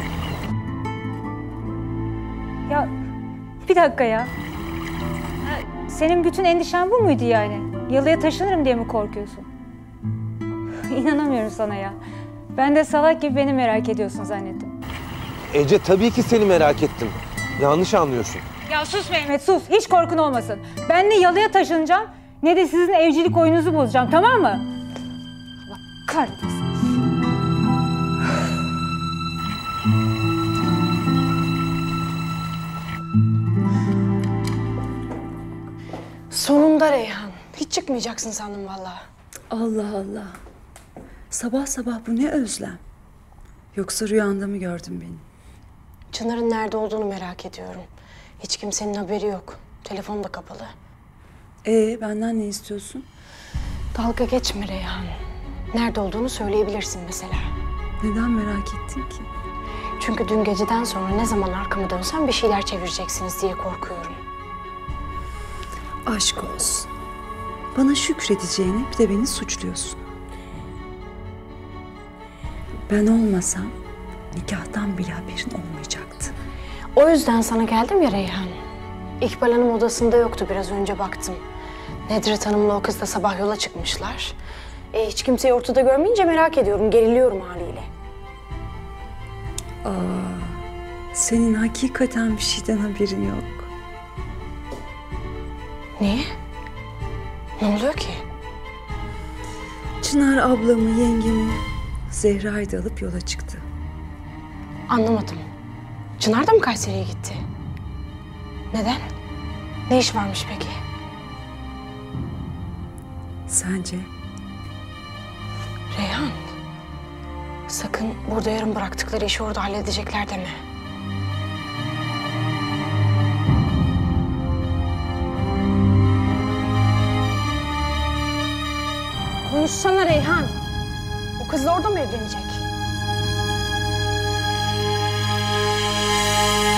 Ya bir dakika ya. Ha, senin bütün endişen bu muydu yani? Yalıya taşınırım diye mi korkuyorsun? İnanamıyorum sana ya. Ben de salak gibi beni merak ediyorsun zannettim. Ece, tabii ki seni merak ettim. Yanlış anlıyorsun. Ya sus Mehmet, sus. Hiç korkun olmasın. Ben ne yalıya taşınacağım ne de sizin evcilik oyununuzu bozacağım, tamam mı? Allah kahretsin. Sonunda Reyhan. Hiç çıkmayacaksın sandım vallahi. Allah Allah. Sabah sabah bu ne özlem? Yoksa rüyanda mı gördün beni? Çınar'ın nerede olduğunu merak ediyorum. Hiç kimsenin haberi yok. Telefon da kapalı. Ee, benden ne istiyorsun? Dalga geçme Reyhan. Nerede olduğunu söyleyebilirsin mesela. Neden merak ettin ki? Çünkü dün geceden sonra ne zaman arkamı dönsem bir şeyler çevireceksiniz diye korkuyorum. Aşk olsun. Bana şükredeceğine bir de beni suçluyorsun. Ben olmasam nikahtan bile haberin olmayacaktı. O yüzden sana geldim ya Reyhan. İkbal Hanım odasında yoktu, biraz önce baktım. Nedret Hanım'la o kız da sabah yola çıkmışlar. E, hiç kimseyi ortada görmeyince merak ediyorum, geriliyorum haliyle. Aa, senin hakikaten bir şeyden haberin yok. Niye? Ne oluyor ki? Çınar ablamı, yengemi, Zehra'yı da alıp yola çıktı. Anlamadım. Çınar da mı Kayseri'ye gitti? Neden? Ne iş varmış peki? Sence? Reyhan, sakın burada yarım bıraktıkları işi orada halledecekler deme. Konuşsana Reyhan. O kızla orada mı evlenecek?